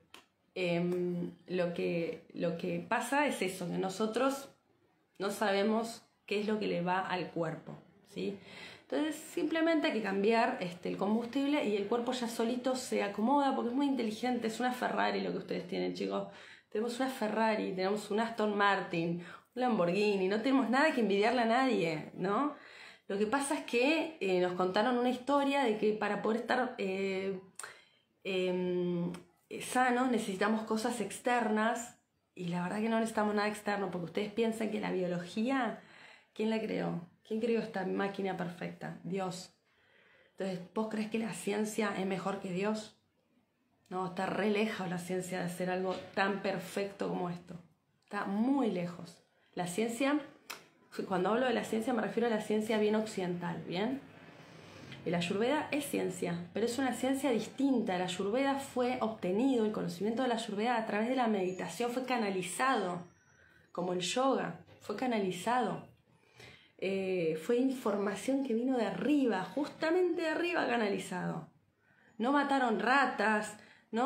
lo que pasa es eso, que nosotros no sabemos qué es lo que le va al cuerpo, ¿sí? Entonces simplemente hay que cambiar el combustible y el cuerpo ya solito se acomoda porque es muy inteligente, es una Ferrari lo que ustedes tienen, chicos. Tenemos una Ferrari, tenemos un Aston Martin, un Lamborghini, no tenemos nada que envidiarle a nadie, ¿no? Lo que pasa es que nos contaron una historia de que para poder estar sanos necesitamos cosas externas y la verdad que no necesitamos nada externo porque ustedes piensan que la biología, ¿quién la creó? ¿Quién creó esta máquina perfecta? Dios. Entonces, ¿vos crees que la ciencia es mejor que Dios? No, está re lejos la ciencia de hacer algo tan perfecto como esto. Está muy lejos. La ciencia, cuando hablo de la ciencia me refiero a la ciencia bien occidental, ¿bien? El Ayurveda es ciencia, pero es una ciencia distinta. El Ayurveda fue obtenido, el conocimiento de la Ayurveda a través de la meditación fue canalizado, como el yoga, fue canalizado. Fue información que vino de arriba, justamente de arriba canalizado. no mataron ratas,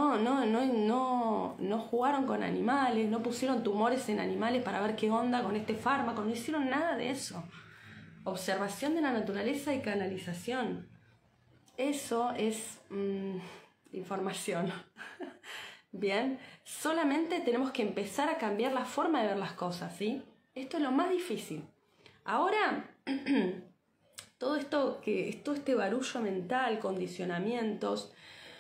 no jugaron con animales, no pusieron tumores en animales para ver qué onda con este fármaco, no hicieron nada de eso. Observación de la naturaleza y canalización. Eso es información. Bien, solamente tenemos que empezar a cambiar la forma de ver las cosas, ¿sí? Esto es lo más difícil. Ahora, todo este barullo mental, condicionamientos,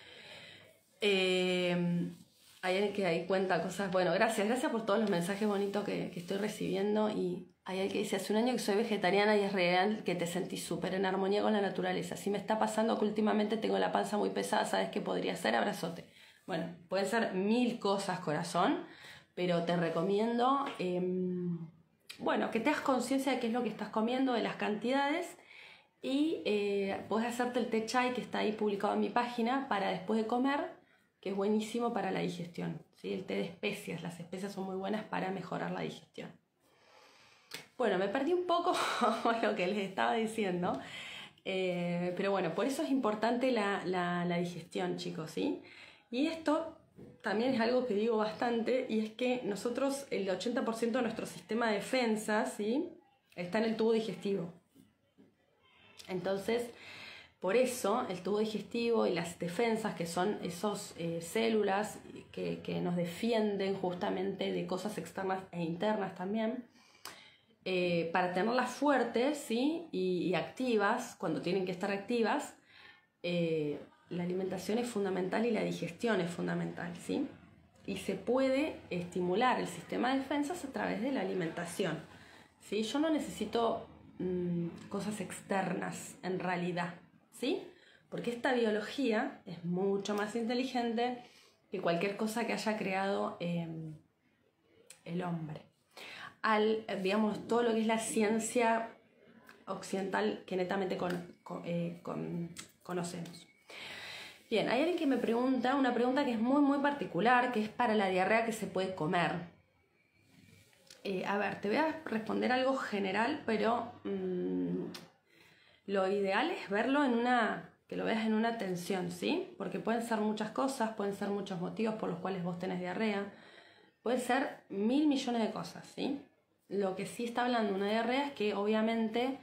hay alguien que ahí cuenta cosas. Bueno, gracias por todos los mensajes bonitos que estoy recibiendo. Y hay alguien que dice: hace un año que soy vegetariana y es real que te sentís súper en armonía con la naturaleza. Si me está pasando que últimamente tengo la panza muy pesada, ¿sabes qué podría ser? Abrazote. Bueno, pueden ser 1000 cosas, corazón, pero te recomiendo que te hagas conciencia de qué es lo que estás comiendo, de las cantidades, y podés hacerte el té chai que está ahí publicado en mi página para después de comer, que es buenísimo para la digestión, ¿sí? El té de especias, las especias son muy buenas para mejorar la digestión. Bueno, me perdí un poco lo que les estaba diciendo, pero bueno, por eso es importante la digestión, chicos, ¿sí? Y esto también es algo que digo bastante, y es que nosotros, el 80% de nuestro sistema de defensa, ¿sí?, está en el tubo digestivo. Entonces, por eso el tubo digestivo y las defensas, que son esas células que nos defienden justamente de cosas externas e internas también, para tenerlas fuertes, ¿sí?, y activas, cuando tienen que estar activas, la alimentación es fundamental y la digestión es fundamental, ¿sí? Y se puede estimular el sistema de defensas a través de la alimentación, ¿sí? Yo no necesito cosas externas en realidad, ¿sí? Porque esta biología es mucho más inteligente que cualquier cosa que haya creado el hombre. Digamos, todo lo que es la ciencia occidental que netamente conocemos. Bien, hay alguien que me pregunta una pregunta que es muy muy particular, que es para la diarrea, que se puede comer. A ver, te voy a responder algo general, pero lo ideal es verlo que lo veas en una tensión, ¿sí? Porque pueden ser muchas cosas, pueden ser muchos motivos por los cuales vos tenés diarrea, puede ser 1000 millones de cosas, ¿sí? Lo que sí está hablando una diarrea es que obviamente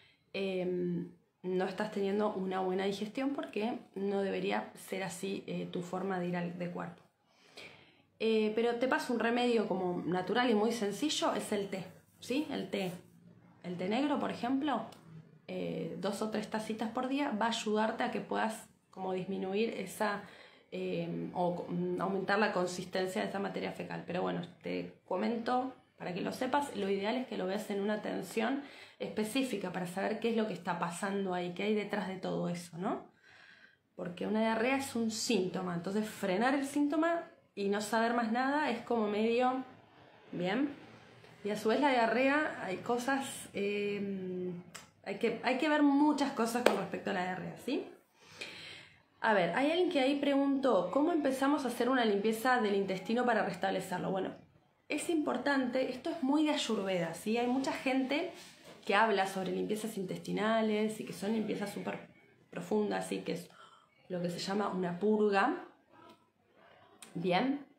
no estás teniendo una buena digestión, porque no debería ser así tu forma de ir de cuerpo. Pero te paso un remedio como natural y muy sencillo, es el té, ¿sí? El té negro, por ejemplo, 2 o 3 tacitas por día va a ayudarte a que puedas como disminuir esa o aumentar la consistencia de esa materia fecal. Pero bueno, te comento para que lo sepas, lo ideal es que lo veas en una tensión específica para saber qué es lo que está pasando ahí, qué hay detrás de todo eso, ¿no? Porque una diarrea es un síntoma, entonces frenar el síntoma y no saber más nada es como medio, ¿bien? Y a su vez la diarrea, hay cosas, hay que ver muchas cosas con respecto a la diarrea, ¿sí? A ver, hay alguien que ahí preguntó: ¿cómo empezamos a hacer una limpieza del intestino para restablecerlo? Bueno, es importante, esto es muy de Ayurveda, ¿sí? Hay mucha gente que habla sobre limpiezas intestinales y que son limpiezas súper profundas, ¿sí?, que es lo que se llama una purga. Bien,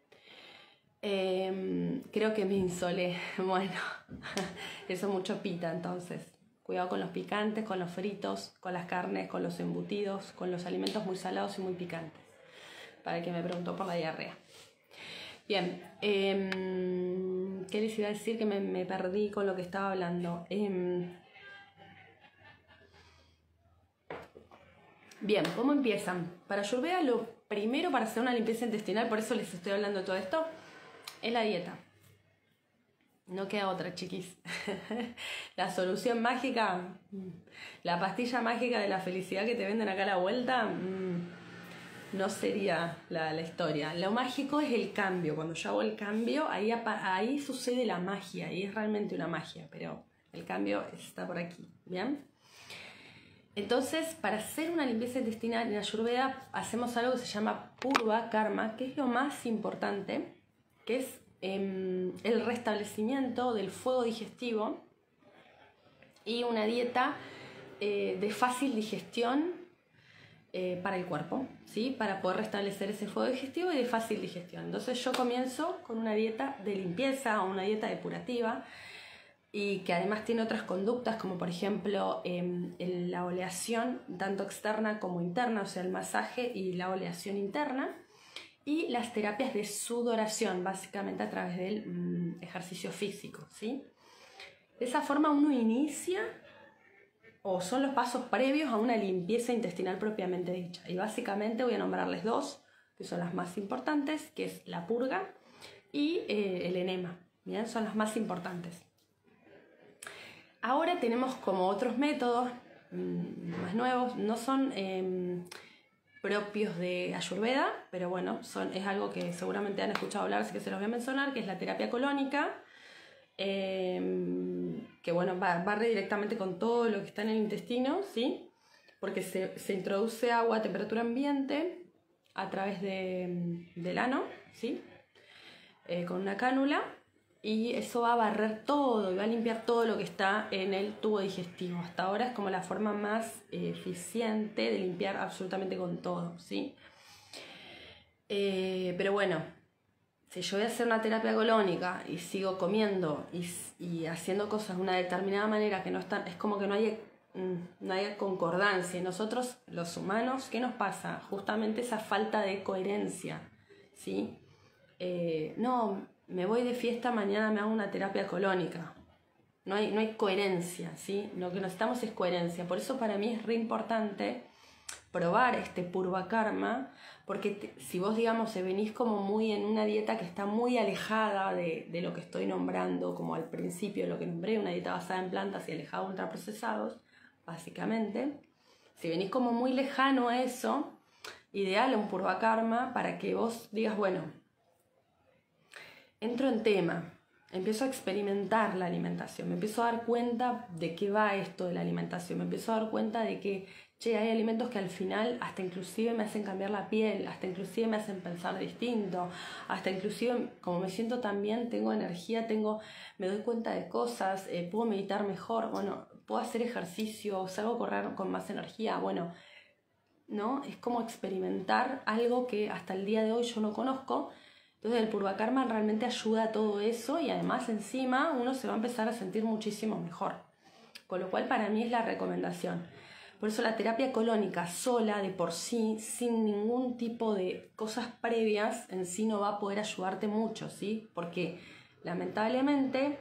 creo que me insolé. Bueno, eso mucho pita, entonces cuidado con los picantes, con los fritos, con las carnes, con los embutidos, con los alimentos muy salados y muy picantes, para el que me preguntó por la diarrea. Bien, ¿qué les iba a decir? Que me perdí con lo que estaba hablando. Bien, ¿cómo empiezan? Para Ayurveda, lo primero para hacer una limpieza intestinal, por eso les estoy hablando de todo esto, es la dieta. No queda otra, chiquis. La solución mágica, la pastilla mágica de la felicidad que te venden acá a la vuelta, no sería la historia. Lo mágico es el cambio. Cuando yo hago el cambio, ahí sucede la magia, y es realmente una magia, pero el cambio está por aquí, ¿bien? Entonces, para hacer una limpieza intestinal en Ayurveda, hacemos algo que se llama Purva Karma, que es lo más importante, que es el restablecimiento del fuego digestivo y una dieta de fácil digestión para el cuerpo, ¿sí? Para poder restablecer ese fuego digestivo y de fácil digestión. Entonces yo comienzo con una dieta de limpieza o una dieta depurativa y que además tiene otras conductas como por ejemplo la oleación tanto externa como interna, o sea el masaje y la oleación interna, y las terapias de sudoración básicamente a través del ejercicio físico, ¿sí? De esa forma uno inicia o son los pasos previos a una limpieza intestinal propiamente dicha, y básicamente voy a nombrarles dos que son las más importantes, que es la purga y el enema, ¿bien? Son las más importantes. Ahora tenemos como otros métodos más nuevos, no son propios de Ayurveda, pero bueno, es algo que seguramente han escuchado hablar, así que se los voy a mencionar, que es la terapia colónica, que bueno, va directamente con todo lo que está en el intestino, ¿sí? Porque se introduce agua a temperatura ambiente a través del ano, ¿sí? Con una cánula, y eso va a barrer todo y va a limpiar todo lo que está en el tubo digestivo. Hasta ahora es como la forma más eficiente de limpiar absolutamente con todo, ¿sí? Pero bueno, si yo voy a hacer una terapia colónica y sigo comiendo y haciendo cosas de una determinada manera que no están, es como que no hay concordancia. Y nosotros, los humanos, ¿qué nos pasa? Justamente esa falta de coherencia, ¿sí? No, me voy de fiesta, mañana me hago una terapia colónica. No hay coherencia, ¿sí? Lo que necesitamos es coherencia. Por eso para mí es re importante probar este Purva Karma, porque si vos, digamos, venís como muy en una dieta que está muy alejada de lo que estoy nombrando, como al principio lo que nombré, una dieta basada en plantas y alejada de ultraprocesados, básicamente, si venís como muy lejano a eso, ideal un Purva Karma para que vos digas, bueno, entro en tema, empiezo a experimentar la alimentación, me empiezo a dar cuenta de qué va esto de la alimentación, me empiezo a dar cuenta de que, hay alimentos que al final hasta inclusive me hacen cambiar la piel, hasta inclusive me hacen pensar distinto, hasta inclusive como me siento tan bien, tengo energía, me doy cuenta de cosas, puedo meditar mejor, bueno, puedo hacer ejercicio, salgo a correr con más energía, bueno, ¿no? Es como experimentar algo que hasta el día de hoy yo no conozco. Entonces el Purva Karma realmente ayuda a todo eso, y además encima uno se va a empezar a sentir muchísimo mejor. Con lo cual para mí es la recomendación. Por eso la terapia colónica sola, de por sí, sin ningún tipo de cosas previas, en sí no va a poder ayudarte mucho, ¿sí? Porque lamentablemente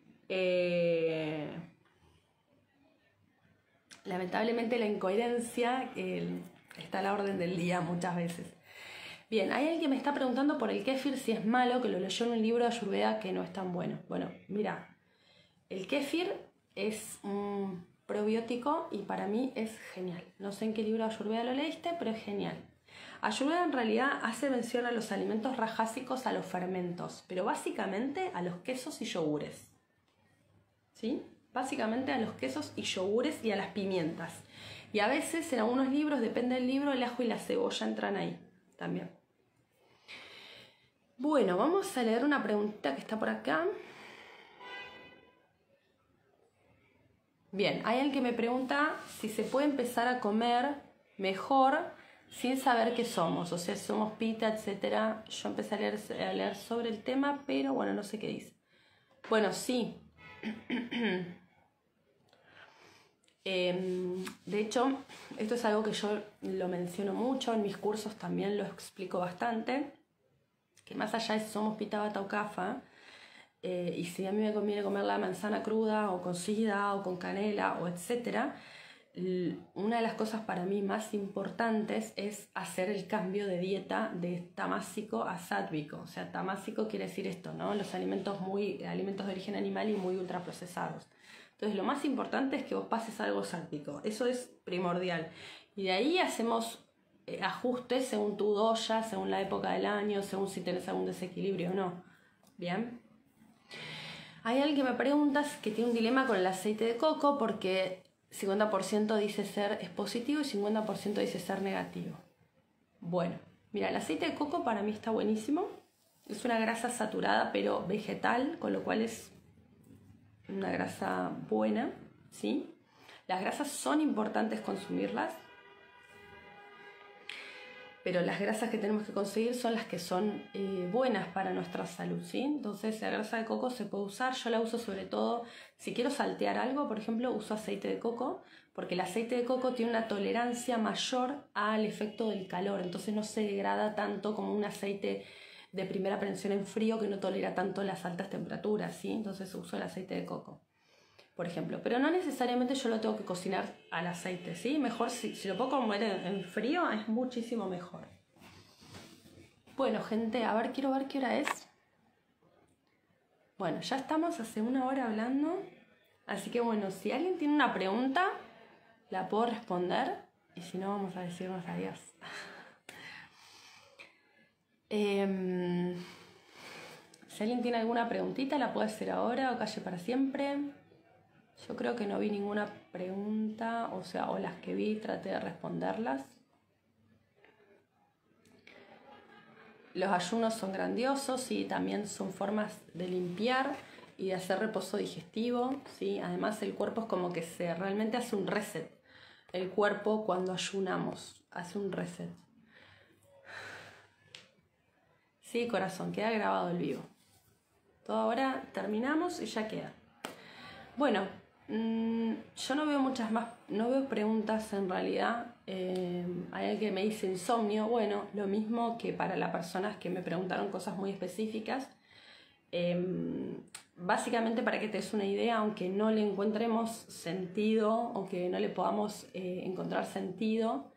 la incoherencia está a la orden del día muchas veces. Bien, hay alguien que me está preguntando por el kéfir, si es malo, que lo leyó en un libro de Ayurveda que no es tan bueno. Bueno, mira, el kéfir es un probiótico y para mí es genial. No sé en qué libro de Ayurveda lo leíste, pero es genial. Ayurveda en realidad hace mención a los alimentos rajásicos, a los fermentos, pero básicamente a los quesos y yogures, ¿sí? Básicamente a los quesos y yogures y a las pimientas. Y a veces en algunos libros, depende del libro, el ajo y la cebolla entran ahí también. Bueno, vamos a leer una preguntita que está por acá. Bien, hay alguien que me pregunta si se puede empezar a comer mejor sin saber qué somos, o sea, si somos pita, etc. Yo empecé a leer sobre el tema, pero bueno, no sé qué dice. Bueno, sí. De hecho, esto es algo que yo lo menciono mucho, en mis cursos también lo explico bastante, que más allá de si somos pita, bata o kafa, y si a mí me conviene comer la manzana cruda o cocida o con canela o etcétera, una de las cosas para mí más importantes es hacer el cambio de dieta de tamásico a sátvico. O sea, tamásico quiere decir esto, ¿no? Los alimentos de origen animal y muy ultraprocesados. Entonces lo más importante es que vos pases a algo sátvico, eso es primordial. Y de ahí hacemos ajustes según tu doya, según la época del año, según si tenés algún desequilibrio o no. ¿Bien? Hay alguien que me pregunta que tiene un dilema con el aceite de coco porque 50% dice es positivo y 50% dice ser negativo. Bueno, mira, el aceite de coco para mí está buenísimo. Es una grasa saturada pero vegetal, con lo cual es una grasa buena, ¿sí? Las grasas son importantes consumirlas. pero las grasas que tenemos que conseguir son las que son buenas para nuestra salud, ¿sí? Entonces la grasa de coco se puede usar, yo la uso sobre todo si quiero saltear algo, por ejemplo, uso aceite de coco, porque el aceite de coco tiene una tolerancia mayor al efecto del calor, entonces no se degrada tanto como un aceite de primera prensión en frío que no tolera tanto las altas temperaturas, ¿sí? Entonces uso el aceite de coco, por ejemplo, pero no necesariamente yo lo tengo que cocinar al aceite, ¿sí? Mejor si lo puedo comer en frío es muchísimo mejor. Bueno, gente, a ver, quiero ver qué hora es. Bueno, ya estamos hace 1 hora hablando, así que bueno, si alguien tiene una pregunta, la puedo responder, y si no, vamos a decirnos adiós. Si alguien tiene alguna preguntita, la puede hacer ahora o calle para siempre. Yo creo que no vi ninguna pregunta, o las que vi traté de responderlas. Los ayunos son grandiosos y también son formas de limpiar y de hacer reposo digestivo, ¿sí? Además el cuerpo es como que realmente hace un reset. El cuerpo cuando ayunamos hace un reset. Sí, corazón, queda grabado el vivo. Todo ahora terminamos y ya queda. Bueno, yo no veo muchas más, no veo preguntas en realidad. Hay alguien que me dice insomnio, bueno, lo mismo que para las personas que me preguntaron cosas muy específicas. Básicamente para que te des una idea, aunque no le encontremos sentido o que no le podamos encontrar sentido,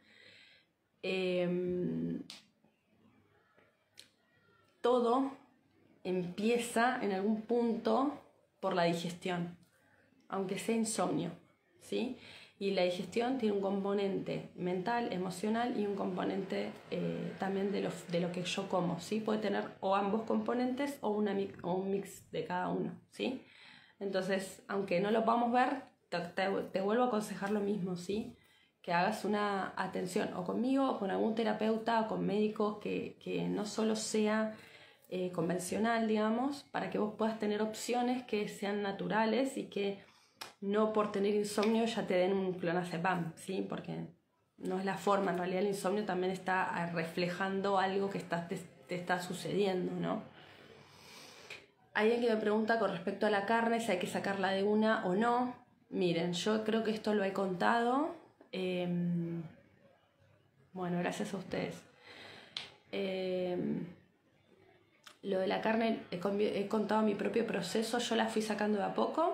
todo empieza en algún punto por la digestión, aunque sea insomnio, ¿sí? Y la digestión tiene un componente mental, emocional y un componente también de lo que yo como, ¿sí? Puede tener o ambos componentes o un mix de cada uno, ¿sí? Entonces, aunque no lo podamos ver, te vuelvo a aconsejar lo mismo, ¿sí? Que hagas una atención o conmigo o con algún terapeuta o con médicos que no solo sea convencional, digamos, para que vos puedas tener opciones que sean naturales y que no por tener insomnio ya te den un clonazepam, ¿sí? Porque no es la forma, en realidad el insomnio también está reflejando algo que te está sucediendo, ¿no? Hay alguien que me pregunta con respecto a la carne, si hay que sacarla de una o no. Miren, yo creo que esto lo he contado. Bueno, gracias a ustedes. Lo de la carne, he contado mi propio proceso, yo la fui sacando de a poco.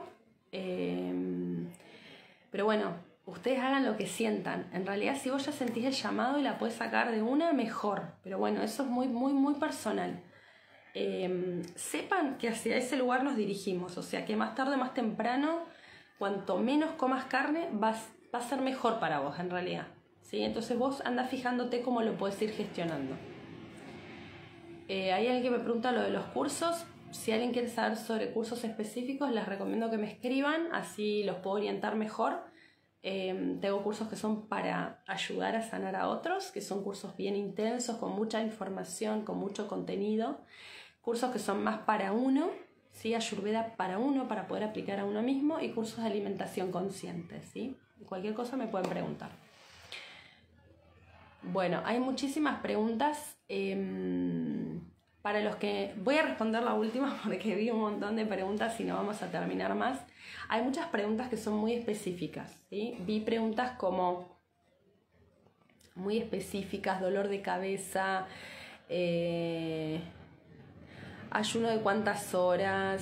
Pero bueno, ustedes hagan lo que sientan. En realidad, si vos ya sentís el llamado y la podés sacar de una, mejor. Pero bueno, eso es muy, muy, muy personal. Sepan que hacia ese lugar nos dirigimos. O sea, que más tarde, más temprano, cuanto menos comas carne, va a ser mejor para vos, en realidad, ¿sí? Entonces vos anda fijándote cómo lo podés ir gestionando. Hay alguien que me pregunta lo de los cursos. Si alguien quiere saber sobre cursos específicos, les recomiendo que me escriban, así los puedo orientar mejor. Tengo cursos que son para ayudar a sanar a otros, que son cursos bien intensos, con mucha información, con mucho contenido. Cursos que son más para uno, ¿sí? Ayurveda para uno, para poder aplicar a uno mismo, y cursos de alimentación consciente, ¿sí? Cualquier cosa me pueden preguntar. Bueno, hay muchísimas preguntas. Para los que voy a responder la última porque vi un montón de preguntas y no vamos a terminar más. Hay muchas preguntas que son muy específicas, ¿sí? Vi preguntas como muy específicas, dolor de cabeza, ayuno de cuántas horas.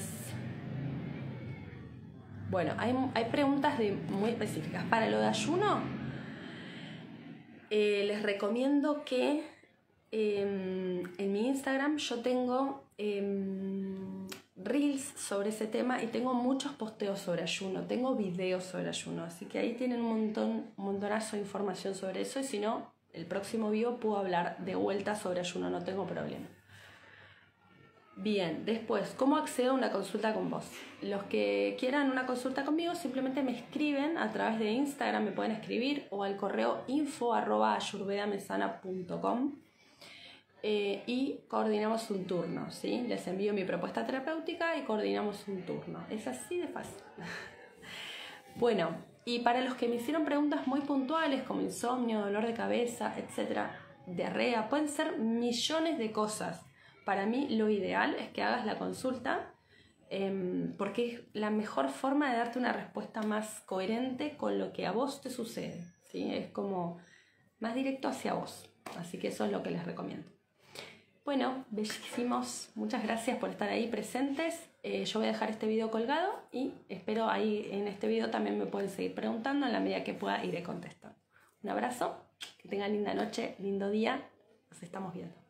Bueno, hay preguntas muy específicas. Para lo de ayuno, les recomiendo que en mi Instagram yo tengo reels sobre ese tema y tengo muchos posteos sobre ayuno, tengo videos sobre ayuno, así que ahí tienen un montonazo de información sobre eso, y si no, el próximo video puedo hablar de vuelta sobre ayuno, no tengo problema. Bien, después, ¿cómo accedo a una consulta con vos? Los que quieran una consulta conmigo simplemente me escriben a través de Instagram, me pueden escribir, o al correo info@ayurvedamesana.com. Y coordinamos un turno, ¿sí? Les envío mi propuesta terapéutica y coordinamos un turno. Es así de fácil. Bueno, y para los que me hicieron preguntas muy puntuales como insomnio, dolor de cabeza, etc., diarrea, pueden ser millones de cosas. Para mí lo ideal es que hagas la consulta porque es la mejor forma de darte una respuesta más coherente con lo que a vos te sucede, ¿sí? Es como más directo hacia vos, así que eso es lo que les recomiendo. Bueno, bellísimos, muchas gracias por estar ahí presentes. Yo voy a dejar este video colgado y espero ahí en este video también me pueden seguir preguntando, en la medida que pueda iré contestando. Un abrazo, que tengan linda noche, lindo día, nos estamos viendo.